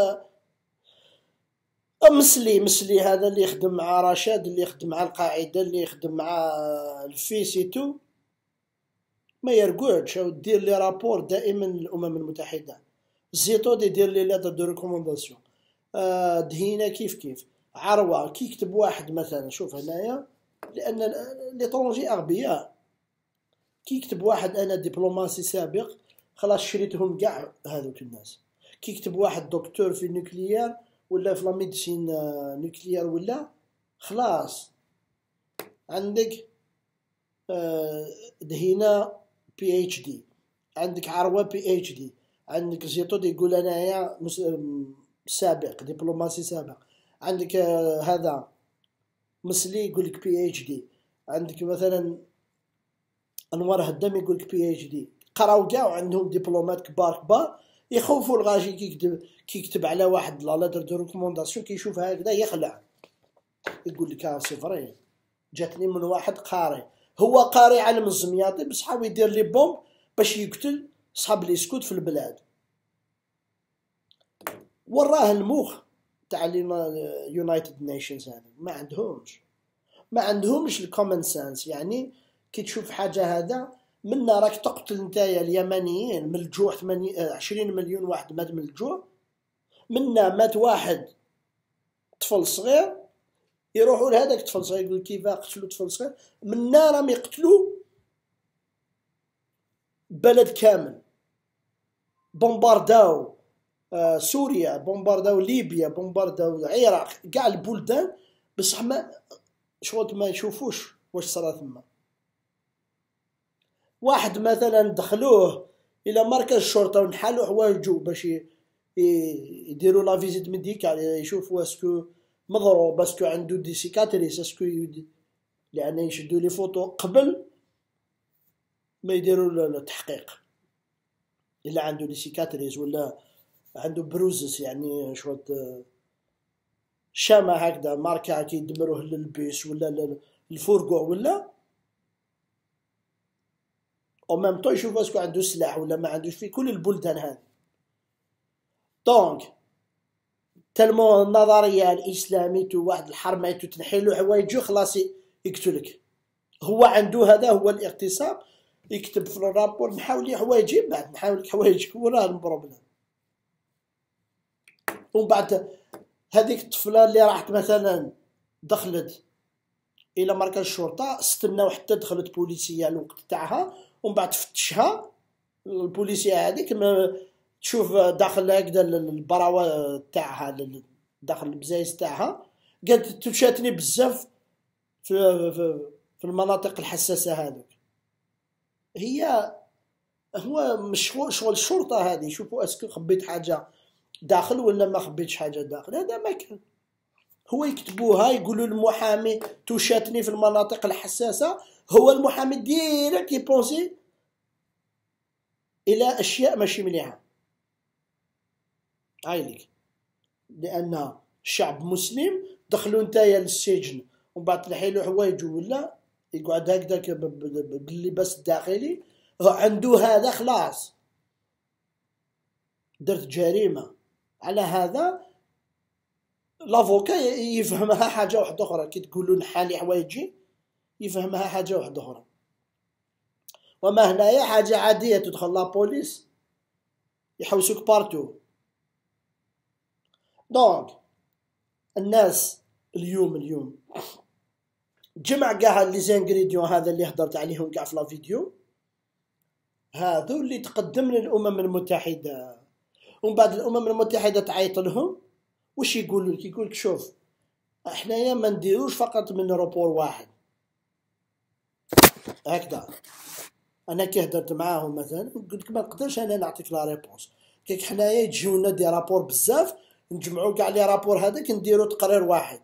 مسلي هذا اللي يخدم مع رشاد، اللي يخدم مع القاعده، اللي يخدم مع الفيسيتو، ما يرقعش او دير لي رابور دائما للامم المتحده. زيتو يدير لي لاتر دو ريكومونداسيون. دهينا كيف عروه كي يكتب واحد مثلا، شوف هنايا لان ليترونجي اغبياء، كي يكتب واحد انا دبلوماسي سابق خلاص شريتهم كاع هذوك الناس. كي يكتب واحد دكتور في النوكليير ولا في لا ميديسين نوكليير ولا خلاص عندك دهينا بي اتش دي، عندك عروه بي اتش دي، عندك زيتو يقول انايا سابق دبلوماسي سابق، عندك هذا مسلي يقول لك بي اتش دي، عندك مثلا انوار هدام يقول لك بي اتش دي. قراو كاع وعندهم دبلومات كبار يخوفوا الغاشي كي يكتب على واحد لا لاتر دو ريكومونداسيون كي يشوف هكذا يخلع، يقول لك سي فري جاتني من واحد قاري، هو قاري علم الزمياطي بصح يدير لي بومب باش يقتل صحاب لي سكوت في البلاد. وراه المخ تاع يونايتد نيشنز هذا ما عندهمش الكومن سانس. يعني كي تشوف حاجه هذا منا راك تقتل نتايا اليمنيين من الجوع، 20 مليون واحد مات من الجوع، منا مات واحد طفل صغير يروحوا لهذاك الطفل صغير يقول كيف قتلوا طفل صغير، منا راهم يقتلوا بلد كامل. بومبارداو سوريا، بومبارداو ليبيا، بومبارداو العراق، كاع البلدان بصح ما شغل ما يشوفوش واش صرا ثما. واحد مثلا دخلوه الى مركز الشرطه ونحالوا حوايجو باش يديروا لا فيزيت ميديكال يشوفوا اسكو مضروب، اسكو عنده دي سيكاتريس، اسكو لان يشدوا لي فوتو قبل ما يديروا التحقيق. الا عنده دي سيكاتريس ولا عنده بروزس يعني شويه شامه هكذا ماركه كي يدمروه للبيس ولا الفورقو ولا او ميم طو يشوف اسكو عنده سلاح ولا ما عندوش في كل البلدان هذه. دونك تلمو النظريه الاسلاميه واحد الحرميت تنحيلو حوايجو خلاص يقتلك. هو عنده هذا هو الاغتصاب، يكتب في الرابور نحاول حوايجي بعد نحاول حوايجك وراه البروبليم. ومن بعد هذيك الطفله اللي راحت مثلا دخلت الى مركز الشرطه استناو حتى دخلت بوليسيه الوقت تاعها، ومن بعد فتشها البوليسيه هذيك تشوف داخل هكذا البراوه تاعها داخل البزايز تاعها، قالت تشاتني بزاف في المناطق الحساسه هذوك. هو مش شغل الشرطه هذه يشوفوا اسكو خبيت حاجه داخل ولا ما خبيتش حاجه داخل، هذا ما كان. هو يكتبوها يقولوا المحامي توشاتني في المناطق الحساسه، هو المحامي ديريكت يبونسي الى اشياء ماشي مليحه. عايلك لان الشعب مسلم دخلوا نتايا للسجن ومن بعد تنحيلو حوايجو ولا يقعد هكذاك باللباس الداخلي، عنده هذا خلاص درت جريمه. على هذا لافوكا يفهمها حاجه واحده اخرى، كي تقولوا نحالي حوايجي يفهمها حاجه واحده اخرى. وما هنايا حاجه عاديه، تدخل لا بوليس يحوسوك بارتو. دونك الناس اليوم جمع كاع لي زانغريديون هذا اللي هضرت عليهم كاع في لا فيديو، هذو اللي تقدم للامم المتحده، ومن بعد الامم المتحده تعيط لهم واش يقولوا لك؟ يقول لك شوف احنايا ما نديروش فقط من روبور واحد هكذا. انا كي هدرت معاهم مثلا قلت لك ما نقدرش انا نعطيك لا ريبونس، كيك حنايا يجيونا دي رابور بزاف، نجمعوا كاع لي رابور هذاك نديروا تقرير واحد.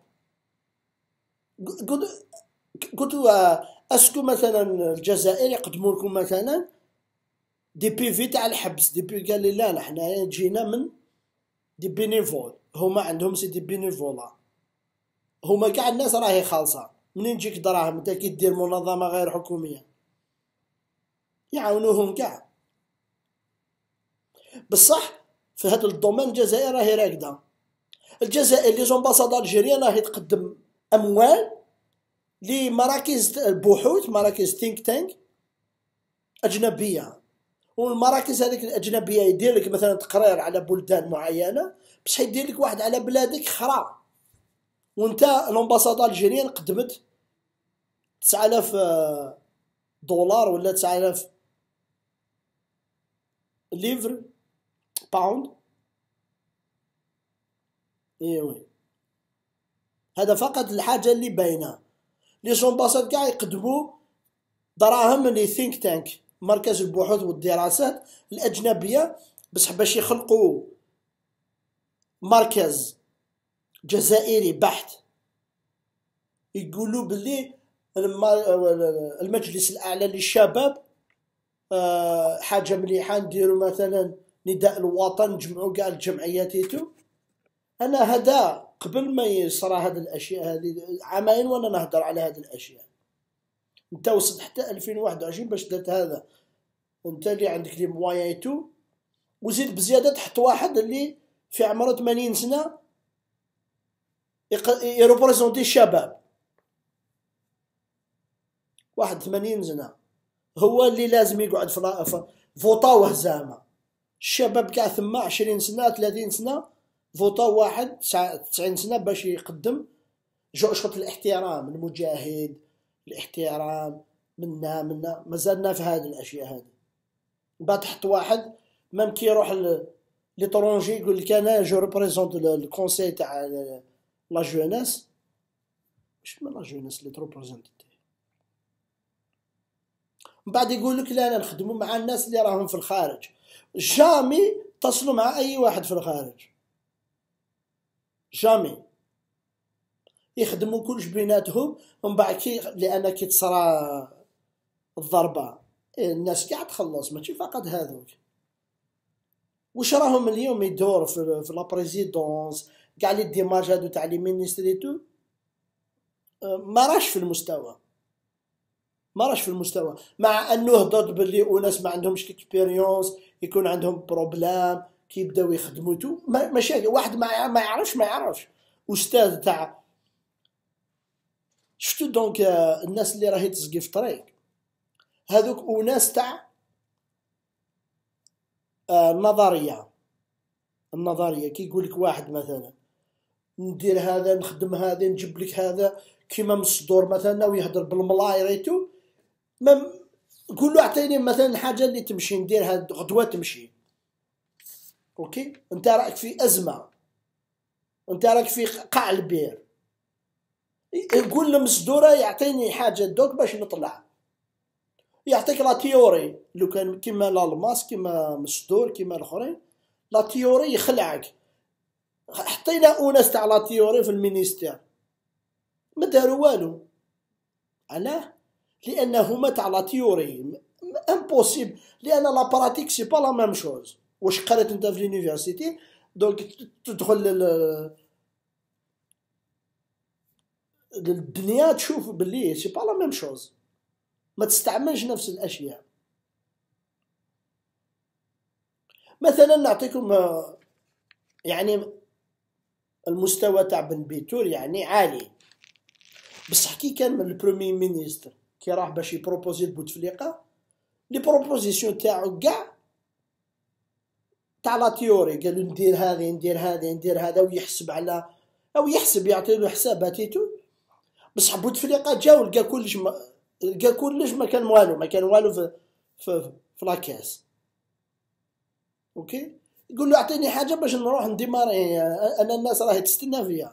قلت اسكو مثلا الجزائر يقدموا لكم مثلا دي بي تاع الحبس دي بي؟ قال لي لا حنايا جينا من دي بينيفول، هما عندهم سي دي بينيفولا، هما كاع الناس راهي خالصه، منين تجيك دراهم انت كي دير منظمه غير حكوميه يعاونوهم كاع. بصح في هذا الدومين الجزائر راهي راكده. الجزائر لي زومباساد الجيريان راهي تقدم اموال لمراكز البحوث، مراكز ثينك تانك اجنبيه، والمراكز هذيك الاجنبيه يدير لك مثلا تقرير على بلدان معينه، باش يدير لك واحد على بلادك اخرى. وانت الامباساد الجيريان قدمت 9000 دولار ولا 9000 ليفر باوند. ايوه هذا فقط الحاجه اللي باينه. لي زومباساد كاع يقدموا دراهم لي ثينك تانك، مركز البحوث والدراسات الاجنبيه، بصح باش يخلقوا مركز جزائري بحت. يقولوا باللي المجلس الاعلى للشباب حاجه مليحه، نديروا مثلا نداء الوطن، نجمعوا كاع الجمعيات يتو. انا هذا قبل ما يصرى هذه الاشياء هذه عامين وانا نهضر على هذه الاشياء. انت وصلت حتى 2021 باش درت هذا، انت اللي عندك لي موايان تو، وزيد بزياده تحت واحد اللي في عمره 80 سنه يريبريزونتي الشباب، واحد 80 سنه هو اللي لازم يقعد في فوطاوه زعما. الشباب كاع ثم 20 سنه 30 سنه فوطاو واحد 90 سنه باش يقدم شغل الاحترام، المجاهد، الاحترام منا مازالنا في هذه الاشياء هذه. بعد تحت واحد ممكن يروح لطرونجي يقول لك انا جو ريبريزونت الكونساي تاع لا جونيس، مش من لا جونيس اللي تروبريزونت، من بعد يقول لك لا نخدموا مع الناس اللي راهم في الخارج. جامي تصلوا مع اي واحد في الخارج، جامي يخدموا كلش بيناتهم. ومن بعد لان كي تصرى الضربه الناس كاع تخلص، ماشي فقط هذوك. واش راهم اليوم يدور في لا بريزيدونس كاع لي ديماج هادو تاع لي مينيستري تو، ما راش في المستوى، ما راش في المستوى. مع انه هضرت باللي وناس ما عندهمش اكسبيريونس، يكون عندهم بروبلام كي يبداو يخدموا تو مشاكل. واحد ما يعرفش استاذ تاع شفتو. دونك الناس اللي راهي تسقي في طريق هذوك وناس تاع النظريه كي يقول لك واحد مثلا ندير هذا نخدم هذا نجيب لك هذا كيما من الصدور مثلا، ويهضر بالملايريتو. ما قول له اعطيني مثلا حاجه اللي تمشي ندير هذا غدوه تمشي. اوكي انت راك في ازمه، انت راك في قاع البير، يقول له مصدوره يعطيني حاجه دوك باش نطلع، يعطيك لا تيوري. لو كان كيما لالماس كيما مصدور كيما الاخرين لا تيوري يخلعك. حطينا اناس تاع لا تيوري في المينيستير ما داروا والو. علاه؟ لان هما تاع لا تيوري امبوسيبل، لان لا براتيك سي با لا ميم شوز. واش قريت انت في لونيفرسيتي دونك تدخل للدنيا تشوف باللي سي با لا ميم شوز، ما تستعملش نفس الاشياء. مثلا نعطيكم يعني المستوى تاع بن بيتور يعني عالي، بصح كي كان من البرومي مينيستر كي راح باش يبروبوزي لبوتفليقه، لي بروبوزيسيون تاعو كاع تاع لا تيوري، قالوا ندير هذه ندير هذه ندير هذا، ويحسب على او يحسب يعطي له حساباتيتو. بصح بوتفليقه جا ولقى كلش لقى كلش ما كان والو، ما كان والو في لاكاس. اوكي، يقول له اعطيني حاجه باش نروح نديماري، انا الناس راهي تستنى فيا.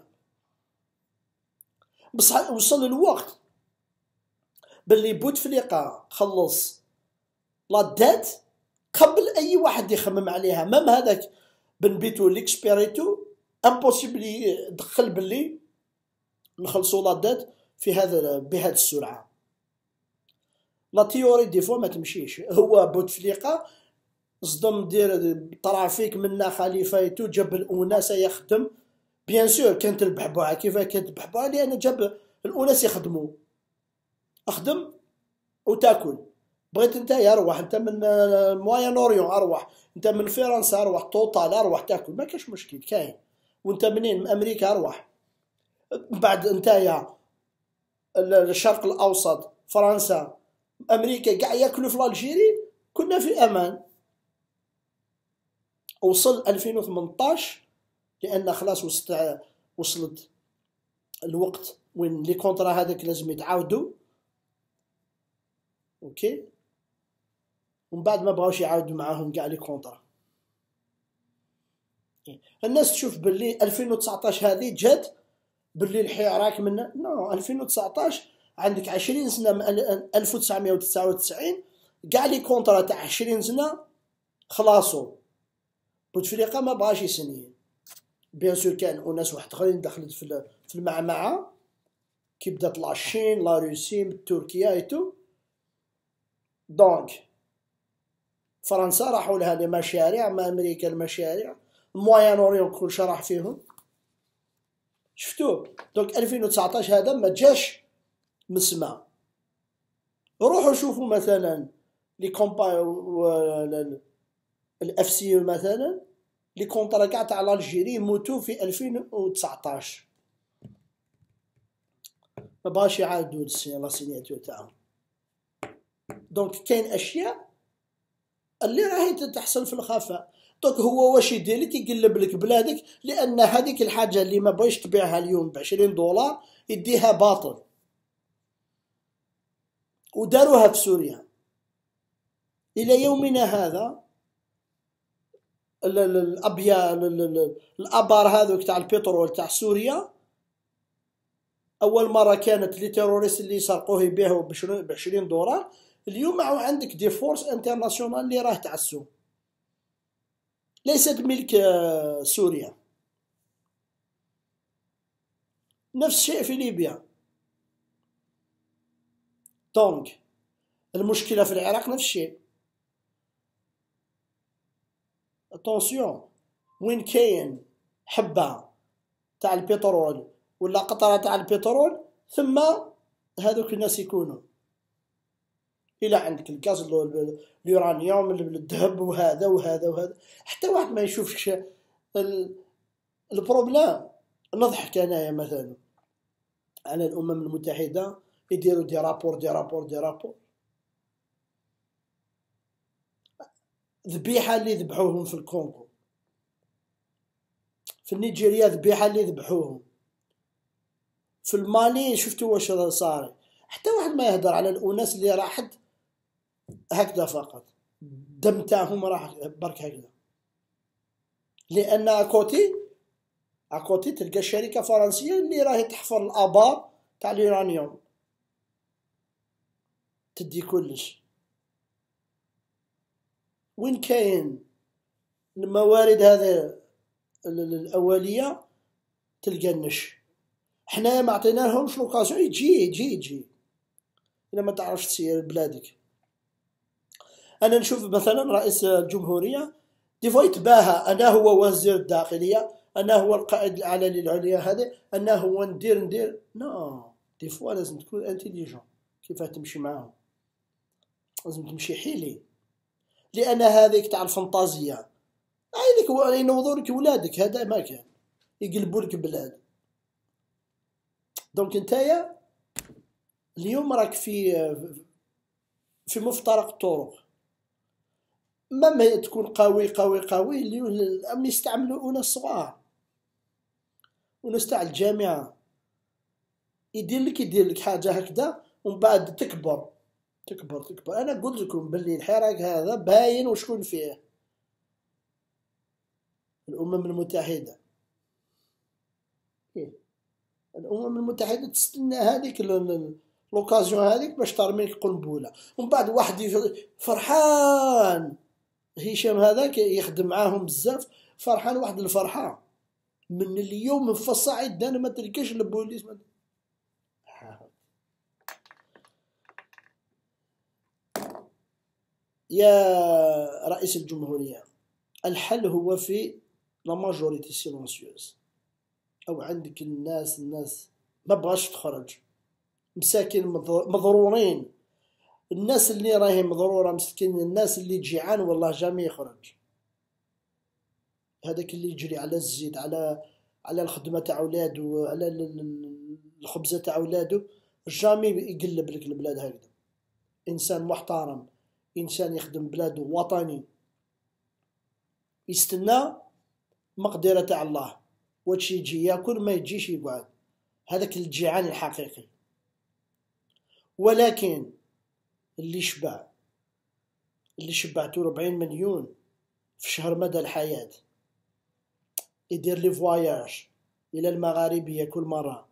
بصح وصل الوقت باللي بوتفليقه خلص لا دات قبل اي واحد يخمم عليها، مام هذاك بن بيتو ليكسبيريتو امبوسيبل يدخل باللي نخلصوا لا دات في هذا بهذه السرعه. لا تيوري دي فوا ما تمشيش. هو بوتفليقه صدم دير طرافيك منا خليفايتو، جاب الاناس يخدم. بيان سور كانت البحبوعه، كيف كانت البحبوعه؟ لان جاب الاناس يخدموا، اخدم وتاكل. بغيت انت اروح، انت من موين اوريون اروح، انت من فرنسا اروح، توتال اروح تاكل، ما كاش مشكل كاين. وانت منين؟ من امريكا اروح. بعد انت الشرق الاوسط، فرنسا، امريكا كاع ياكلوا في الجيري، كنا في امان. وصل 2018 لان خلاص وصلت الوقت وين لي كونطرا هذاك لازم يتعاودوا. اوكي، ومن بعد ما بغاوش يعاودوا معاهم كاع لي كونطرا. الناس تشوف باللي 2019 هذه جات باللي الحراك منا، نو 2019 عندك 20 سنه من 1999 كاع لي كونطرا تاع 20 سنه خلاصو. بوتفليقه ما بغاش يسني. بيان سور كان ناس واحد اخرين دخلت في المعمعه، كي بدات لا الصين لا روسي تركيا ايتو. دونك فرنسا راحوا لها لي مشاريع، ما امريكا المشاريع، الموين اوريون كلشي راح فيهم. شفتو؟ دونك 2019 هذا ما جاش مسمى. روحوا شوفوا مثلا لي كومبا الاف سي مثلا، لي كونطرا كاع تاع الجيري يموتوا في 2019، ما بغاش يعاودوا لا سيناتور تاعهم. دونك كاين اشياء اللي راهي تحصل في الخفاء. دونك هو واش يدير لك؟ يقلب لك بلادك، لان هذيك الحاجه اللي ما بغيش تبيعها اليوم ب$20 يديها باطل. وداروها في سوريا الى يومنا هذا. الابار هذوك تاع البترول تاع سوريا، اول مره كانت لي تيروريست اللي يسرقوه يبيعوا ب$20. اليوم عندك دي فورس انترناسيونال اللي راه تعسو، ليست ملك سوريا. نفس الشيء في ليبيا. دونك المشكله في العراق نفس الشيء. اتونسيون، وين كاين حبه تاع البترول ولا قطره تاع البترول، ثم هذوك الناس يكونوا. الى عندك الغاز، اليورانيوم، الذهب، وهذا وهذا وهذا، حتى واحد ما يشوفش البروبلام. نضحك انايا مثلا على الامم المتحده، يديروا دي رابور دي رابور دي رابور. ذبيحه اللي ذبحوهم في الكونغو، في نيجيريا ذبيحه اللي ذبحوهم، في المالي شفتوا واش صار. حتى واحد ما يهدر على الاناس اللي راحت هكذا فقط، الدم تاعهم راح برك هكذا. لان اكوتي تلقى شركه فرنسيه اللي راهي تحفر الابار تاع اليورانيوم، تدي كلش. وين كاين الموارد هذا الاوليه تلقى النش. حنايا ما عطيناهمش لوكازيون يجي الا ما تعرفش تسير بلادك. انا نشوف مثلا رئيس الجمهوريه دي فوا يتباهى انا هو وزير الداخليه، انا هو القائد الاعلى للعليا، هذا انا هو ندير نو. دي فوا لازم تكون انتيليجون كيف تمشي معاهم، لازم تمشي حيلي. لان هذيك تاع الفانتازيا هذيك هو ينوضوا لك ولادك، هذا ما كان يقلبوا لك بلاد. دونك نتايا اليوم راك في مفترق الطرق. مهما تكون قوي قوي قوي اللي يستعملوا أناس صغار، وناس تاع الجامعة يدير لك حاجة هكذا ومن بعد تكبر تكبر تكبر. أنا قلت لكم باللي الحراك هذا باين وشكون فيه، الأمم المتحدة. إيه؟ الأمم المتحدة تستنى هذيك لوكازيون هذيك باش ترميك قنبلة، ومن بعد واحد فرحان، هشام هذاك يخدم معاهم بزاف، فرحان واحد الفرحة من اليوم في الصعيد انا ما تلقاش البوليس يا رئيس الجمهورية، الحل هو في لا ماجوريتي سيلونسيوز، او عندك الناس ما بغاش تخرج، مساكين مضرورين، الناس اللي راهي مضرورة مسكين، الناس اللي جيعان والله جامي يخرج، هذاك اللي يجري على الزيت، على الخدمة تاع ولادو، على الخبزة تاع ولادو، جامي يقلب لك البلاد هكذا. إنسان محترم، إنسان يخدم بلادو وطني، يستنى مقدرة تاع الله، واش يجي ياكل ما يجيش يقعد، هذاك الجيعان الحقيقي. ولكن اللي شبعتو 40 مليون في شهر مدى الحياة، يدير لي فواياج الى المغاربية كل مرة،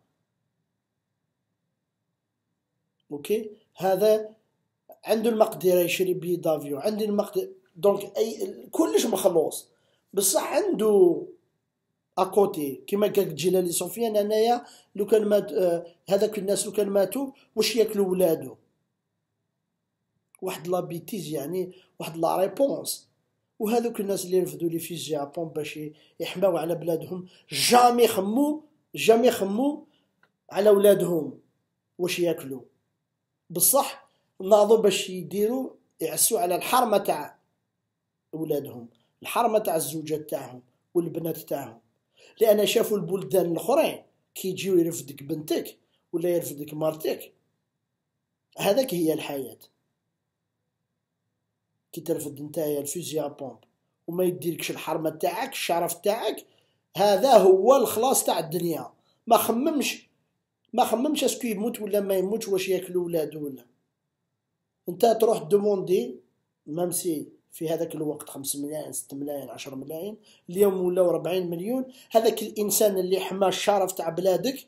اوكي، هذا عنده المقدرة يشري بي دافيو، عنده المقدرة، دونك اي كلش مخلوص، بصح عنده اكوتي كيما قال جلالي سفيان، انايا لو كان مات هذاك الناس لو كان ماتوا واش ياكلوا ولادو، واحد لا بيتيز يعني، واحد لا ريبونس. وهذوك الناس اللي رفدوا لي في جابون باش يحماو على بلادهم، جامي خمو على ولادهم واش ياكلوا، بصح ناضوا باش يديروا يعسوا على الحرمه تاع ولادهم، الحرمه تاع الزوجات تاعهم والبنات تاعهم، لان شافوا البلدان الاخرين كي يجيو يرفدك بنتك ولا يرفدك مرتك، هذاك هي الحياه. كي ترفد نتايا الفوزي بومب وما يديركش الحرمه تاعك الشرف تاعك، هذا هو الخلاص تاع الدنيا. ما خممش اسكو يموت ولا ما يموتش، واش ياكلوا ولادو ولا. انت تروح دوموندي ممسي في هذاك الوقت 5 ملايين 6 ملايين 10 ملايين، اليوم ولاو 40 مليون، هذاك الانسان اللي حمى الشرف تاع بلادك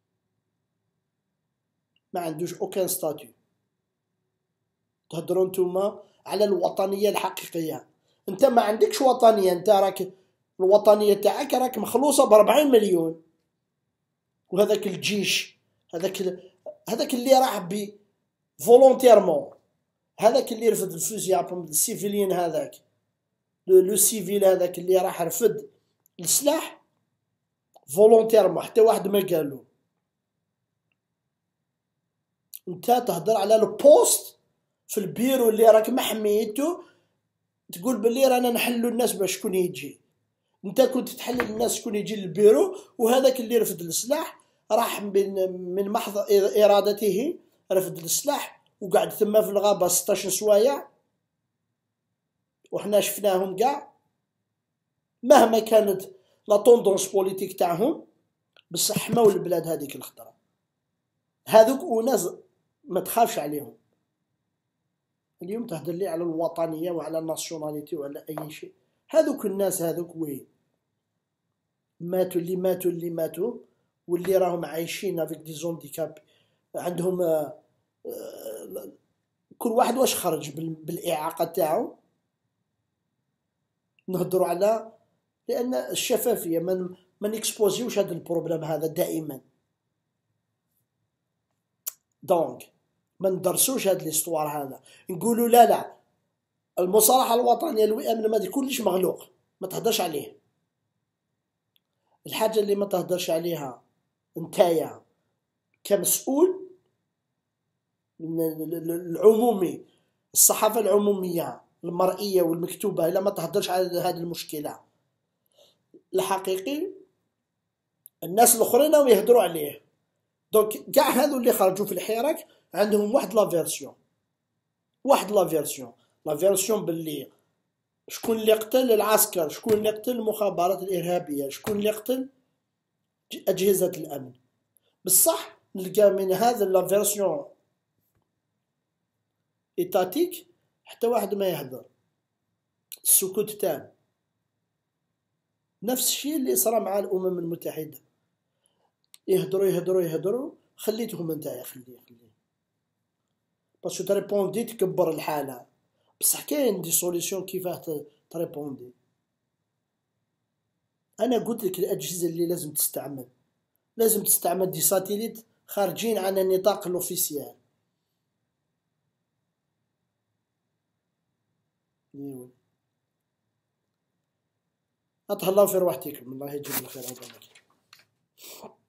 ما عندوش اوكان ستاتيو. تهضروا نتوما على الوطنيه الحقيقيه، انت ما عندكش وطنيه، انت راك الوطنيه تاعك راك مخلوصه ب 40 مليون. وهذاك الجيش هذاك اللي راح ب فولونتيرمون، هذاك اللي رفد الفوزي السيفيليين، هذاك لو سيفيل هذاك اللي راح رفد السلاح فولونتيرمون، حتى واحد ما قالو. انت تهضر على البوست في البيرو اللي راك محميتو، تقول باللي رانا نحلوا الناس باش شكون يجي. انت كنت تحلل الناس شكون يجي للبيرو، وهذاك اللي رفد السلاح راح من محض ارادته رفد السلاح وقعد ثم في الغابه 16 سوايع، وحنا شفناهم كاع، مهما كانت لا طوندونس بوليتيك تاعهم، بصح حماو البلاد هذيك الخطره. هذوك وناس ما تخافش عليهم. اليوم تهدر لي على الوطنيه وعلى الناسيوناليتي وعلى اي شيء، هذوك الناس هذوك وين ماتوا؟ اللي ماتوا واللي راهم عايشين افيك دي زونديكاب، عندهم كل واحد واش خرج بالاعاقه تاعو. نهضروا على لان الشفافيه، ما نكسبوزيوش هذا البروبليم هذا دائما، دونك ما ندرسوش هذا الاستوار هذا، نقولوا لا المصالحه الوطنيه الوئام المادي كلش مغلوق، ما تهدرش عليه. الحاجه اللي ما تهدرش عليها نتايا كمسؤول العمومي، الصحافه العموميه المرئيه والمكتوبه، الا ما تهدرش على هذه المشكله الحقيقي، الناس الاخرين راهم يهضروا عليه. دونك كاع هذو اللي خرجوا في الحراك عندهم واحد لا فيرسيون باللي شكون اللي قتل العسكر، شكون اللي قتل المخابرات الإرهابية، شكون اللي قتل أجهزة الأمن. بصح نلقى من هذا لا فيرسيون إيتاتيك حتى واحد ما يهدر، السكوت تام. نفس الشيء اللي صرا مع الأمم المتحدة، يهدروا يهدروا يهدروا، خليتهم نتايا خليه باسكو تريبوندي تكبر الحالة. بصح كاين دي سوليسيون كيفاه تريبوندي. انا قلت لك الاجهزه اللي لازم تستعمل دي ساتيليت خارجين عن النطاق الاوفيسيال. الله في روحتكم، الله يجزيكم الخير.